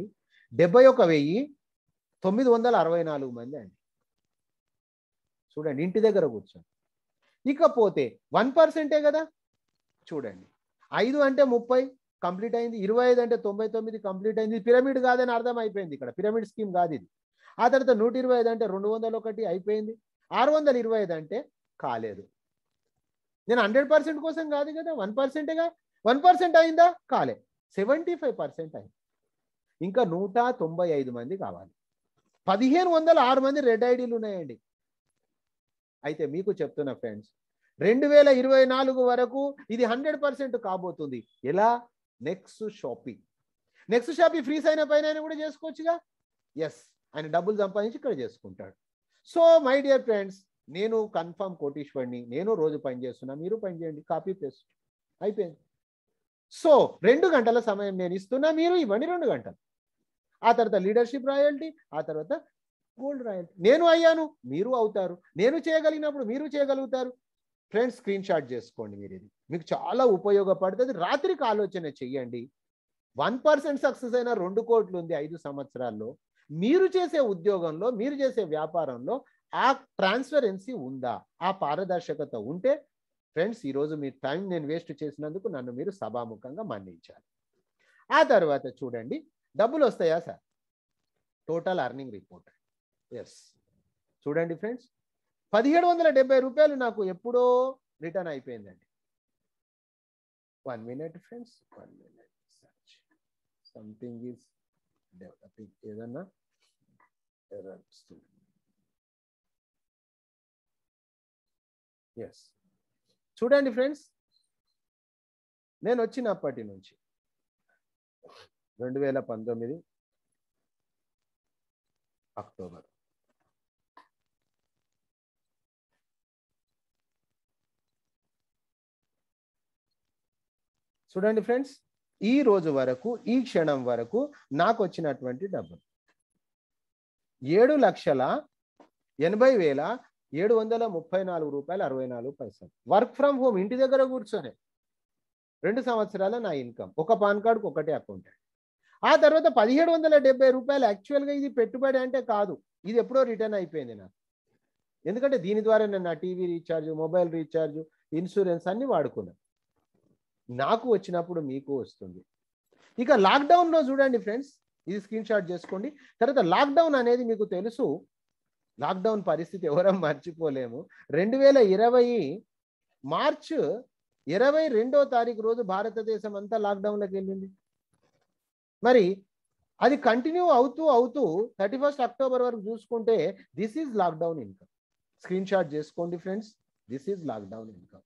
Speaker 1: 71,964 మంది అండి. చూడండి, ఇంటి దగ్గర కూర్చొని. ఇకపోతే 1% కదా, చూడండి. 5 అంటే 30 కంప్లీట్ అయింది, 25 అంటే 99 కంప్లీట్ అయింది. పిరమిడ్ కాదని అర్థం అయిపోయింది. ఇక్కడ పిరమిడ్ స్కీమ్ కాదు ఇది. ఆ తర్వాత 125 అంటే 201 అయిపోయింది. 625 అంటే కాలేదు. నేను 100% కోసం కాదు కదా, 1%గా. 1% అయిందా? కాలే. 75% అయింది. ఇంకా 195 మంది కావాలి. 1506 మంది రెడ్ ఐడీలు ఉన్నాయండి. అయితే మీకు చెప్తున్నా ఫ్రెండ్స్, 2024 వరకు ఇది 100% కాబోతుంది. ఎలా? Next shopping free sign up అయినా కూడా చేసుకోవచ్చుగా. ఎస్, ఆయన డబ్బులు సంపాదించి ఇక్కడ చేసుకుంటాడు. సో మై డియర్ ఫ్రెండ్స్, నేను కన్ఫర్మ్ కోటీశ్వరిని. నేను రోజు పని చేస్తున్నా, మీరు పని చేయండి. కాపీ పేస్ట్ అయిపోయింది. సో 2 గంటల సమయం నేను ఇస్తున్నా, మీరు ఇవ్వండి 2 గంటలు. ఆ తర్వాత లీడర్షిప్ రాయల్టీ, ఆ తర్వాత గోల్డ్ రాయల్టీ. నేను అయ్యాను, మీరు అవుతారు. నేను చేయగలిగినప్పుడు మీరు చేయగలుగుతారు. ఫ్రెండ్స్, స్క్రీన్ షాట్ చేసుకోండి. మీరు ఇది మీకు చాలా ఉపయోగపడుతుంది. రాత్రికి ఆలోచన చెయ్యండి. 1% సక్సెస్ అయిన 2 కోట్లు ఉంది 5 సంవత్సరాల్లో. మీరు చేసే ఉద్యోగంలో, మీరు చేసే వ్యాపారంలో ఆ ట్రాన్స్పరెన్సీ ఉందా? ఆ పారదర్శకత ఉంటే ఫ్రెండ్స్, ఈరోజు మీ టైం నేను వేస్ట్ చేసినందుకు నన్ను మీరు సభాముఖంగా మన్నించాలి. ఆ తర్వాత చూడండి, డబ్బులు వస్తాయా sir? Total earning report. Yes, చూడండి ఫ్రెండ్స్, 1770 రూపాయలు నాకు ఎప్పుడో రిటర్న్ అయిపోయిందండి. 1 minute friends, 1 minute. Something is developing. ఏదన్నా ఎర్రర్ వస్తుంది. ఎస్, చూడండి ఫ్రెండ్స్, నేను వచ్చినప్పటి నుంచి 2019 అక్టోబర్, చూడండి ఫ్రెండ్స్, ఈ రోజు వరకు, ఈ క్షణం వరకు నాకు వచ్చినటువంటి డబ్బులు 7,80,734 రూపాయలు 64 పైసలు. వర్క్ ఫ్రమ్ హోమ్, ఇంటి దగ్గర కూర్చొని 2 సంవత్సరాల నా ఇన్కమ్. ఒక పాన్ కార్డుకు ఒకటే అకౌంట్. ఆ తర్వాత 1770 రూపాయలు. యాక్చువల్గా ఇది పెట్టుబడి అంటే కాదు, ఇది ఎప్పుడో రిటర్న్ అయిపోయింది నాకు. ఎందుకంటే దీని ద్వారా నేను నా TV recharge, mobile recharge, insurance అన్ని వాడుకున్నాను. నాకు వచ్చినప్పుడు మీకు వస్తుంది. ఇక లాక్డౌన్లో చూడండి ఫ్రెండ్స్, ఇది స్క్రీన్ షాట్ చేసుకోండి. తర్వాత లాక్డౌన్ అనేది మీకు తెలుసు, లాక్డౌన్ పరిస్థితి ఎవరం మర్చిపోలేము. 2020 మార్చ్ 22వ తారీఖు రోజు భారతదేశం అంతా లాక్డౌన్లోకి వెళ్ళింది. మరి అది కంటిన్యూ అవుతూ 31 అక్టోబర్ వరకు చూసుకుంటే this is lockdown income. Screenshot చేసుకోండి friends, this is lockdown income.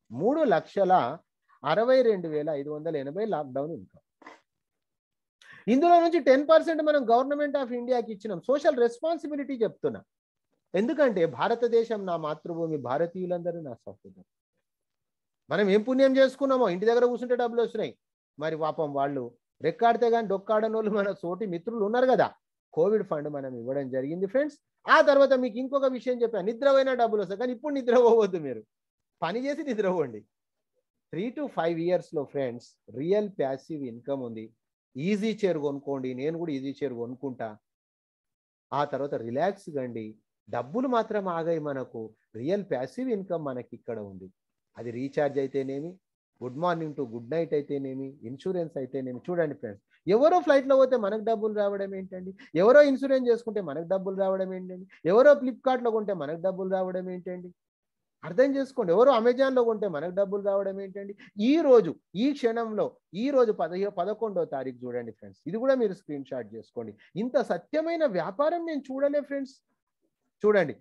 Speaker 1: 3,62,580 lockdown income. ఇందులో నుంచి 10% మనం గవర్నమెంట్ ఆఫ్ ఇండియాకి ఇచ్చినాం. సోషల్ రెస్పాన్సిబిలిటీ చెప్తున్నా. ఎందుకంటే భారతదేశం నా మాతృభూమి, భారతీయులందరూ నా సహోదరులు. మనం ఏం పుణ్యం చేసుకున్నామో, ఇంటి దగ్గర కూర్చుంటే డబ్బులు వస్తున్నాయి. మరి పాపం వాళ్ళు రెక్కాడితే కానీ డొక్కాడని వాళ్ళు మన తోటి మిత్రులు ఉన్నారు కదా, కోవిడ్ ఫండ్ మనం ఇవ్వడం జరిగింది ఫ్రెండ్స్. ఆ తర్వాత మీకు ఇంకొక విషయం చెప్పాను, నిద్రపోయినా డబ్బులు వస్తాయి. కానీ ఇప్పుడు నిద్రపోవద్దు, మీరు పని చేసి నిద్రపోండి. 3 to 5 ఇయర్స్లో ఫ్రెండ్స్ రియల్ ప్యాసివ్ ఇన్కమ్ ఉంది. ఈజీ చైర్ కొనుక్కోండి, నేను కూడా ఈజీ చైర్ కొనుక్కుంటా. ఆ తర్వాత రిలాక్స్ కండి. డబ్బులు మాత్రం ఆగాయి మనకు, రియల్ ప్యాసివ్ ఇన్కమ్ మనకి ఇక్కడ ఉంది. అది రీఛార్జ్ అయితేనేమి, good morning to good night అయితేనేమి, ఇన్సూరెన్స్ అయితేనేమి. చూడండి ఫ్రెండ్స్, ఎవరో ఫ్లైట్లో పోతే మనకు డబ్బులు రావడం ఏంటండి? ఎవరో ఇన్సూరెన్స్ చేసుకుంటే మనకు డబ్బులు రావడం ఏంటండి? ఎవరో ఫ్లిప్కార్ట్లో కొంటే మనకు డబ్బులు రావడం ఏంటండి? అర్థం చేసుకోండి. ఎవరో అమెజాన్లో కొంటే మనకు డబ్బులు రావడం ఏంటండి? ఈ రోజు ఈ క్షణంలో ఈ రోజు 11వ తారీఖు చూడండి ఫ్రెండ్స్. ఇది కూడా మీరు స్క్రీన్ షాట్ చేసుకోండి. ఇంత సత్యమైన వ్యాపారం నేను చూడలే ఫ్రెండ్స్. చూడండి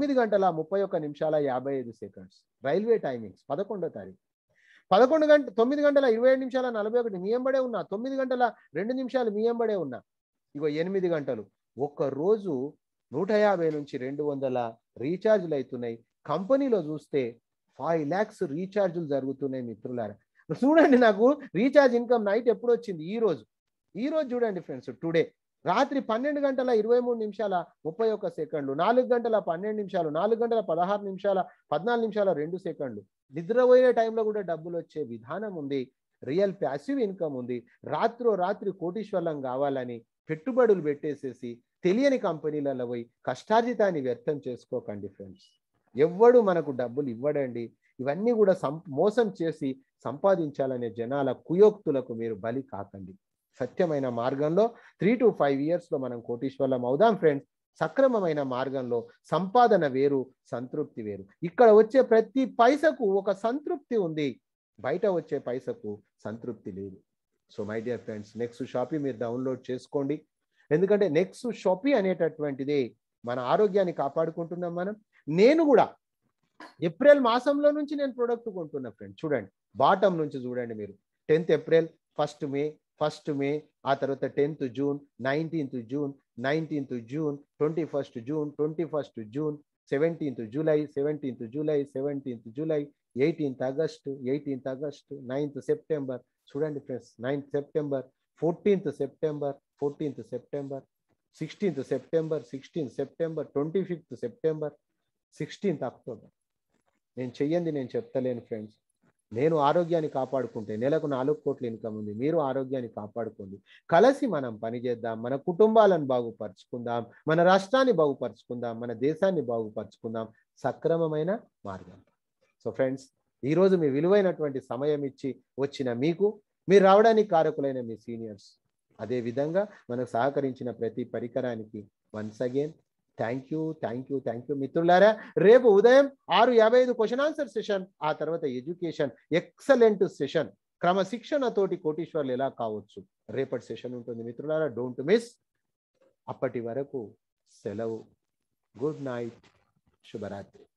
Speaker 1: 9:31:55 రైల్వే టైమింగ్స్ 11వ తారీఖు. 9:27:41 మీ ఎంబడే ఉన్నా. 9:02 మీ ఎంబడే ఉన్నా. ఇగో 8 గంటలు ఒక్క రోజు 150 నుంచి 200 రీఛార్జ్లు అవుతున్నాయి. కంపెనీలో చూస్తే 5 lakhs రీఛార్జ్లు జరుగుతున్నాయి మిత్రులారా. చూడండి నాకు రీఛార్జ్ ఇన్కమ్ నైట్ ఎప్పుడు వచ్చింది? ఈ రోజు చూడండి ఫ్రెండ్స్. టుడే రాత్రి 12:23:31 4:12 4:16 14 నిద్రపోయే టైంలో కూడా డబ్బులు వచ్చే విధానం ఉంది. రియల్ ప్యాసివ్ ఇన్కమ్ ఉంది. రాత్రి కోటీశ్వరం కావాలని పెట్టుబడులు పెట్టేసేసి తెలియని కంపెనీలలో పోయి కష్టార్జితాన్ని వ్యర్థం చేసుకోకండి ఫ్రెండ్స్. ఎవ్వడు మనకు డబ్బులు ఇవ్వడండి. ఇవన్నీ కూడా మోసం చేసి సంపాదించాలనే జనాల కుయోక్తులకు మీరు బలి కాకండి. సత్యమైన మార్గంలో 3 to 5 yearsలో మనం కోటీశ్వరం అవుదాం ఫ్రెండ్స్. సక్రమమైన మార్గంలో సంపాదన వేరు, సంతృప్తి వేరు. ఇక్కడ వచ్చే ప్రతి పైసకు ఒక సంతృప్తి ఉంది, బయట వచ్చే పైసకు సంతృప్తి లేదు. So my dear friends, Next Shoppy మీరు డౌన్లోడ్ చేసుకోండి. ఎందుకంటే నెక్స్ట్ షాపీ అనేటటువంటిది మన ఆరోగ్యాన్ని కాపాడుకుంటున్నాం మనం. నేను కూడా ఏప్రిల్ మాసంలో నుంచి నేను ప్రోడక్ట్ కొంటున్నా ఫ్రెండ్స్. చూడండి బాటమ్ నుంచి చూడండి మీరు. 10th April, 1st May, ఆ తర్వాత 10th June, 19th June, 21st June, 17th July, 17th July, 18th August, 9th September. చూడండి friends, 9th September, 14th September, 16th September, 25th September, 16th October. నేను చెయ్యండి, నేను చెప్తలేను ఫ్రెండ్స్. నేను ఆరోగ్యాన్ని కాపాడుకుంటే నెలకు 4 కోట్ల ఇన్కమ్ ఉంది. మీరు ఆరోగ్యాన్ని కాపాడుకోండి. కలిసి మనం పనిచేద్దాం. మన కుటుంబాలను బాగుపరుచుకుందాం, మన రాష్ట్రాన్ని బాగుపరుచుకుందాం, మన దేశాన్ని బాగుపరుచుకుందాం సక్రమమైన మార్గం. సో ఫ్రెండ్స్, ఈరోజు మీ విలువైనటువంటి సమయం ఇచ్చి వచ్చిన మీకు, మీరు రావడానికి కారకులైన మీ సీనియర్స్, అదేవిధంగా మనకు సహకరించిన ప్రతి పరికరానికి వన్స్ అగైన్ థ్యాంక్ యూ మిత్రులారా. రేపు ఉదయం 6:55 క్వశ్చన్ ఆన్సర్ సెషన్, ఆ తర్వాత ఎడ్యుకేషన్ ఎక్సలెంట్ సెషన్, క్రమశిక్షణతోటి కోటీశ్వర్లు ఎలా కావచ్చు, రేపటి సెషన్ ఉంటుంది మిత్రులారా. Don't miss. అప్పటి వరకు సెలవు. Good night, శుభరాత్రి.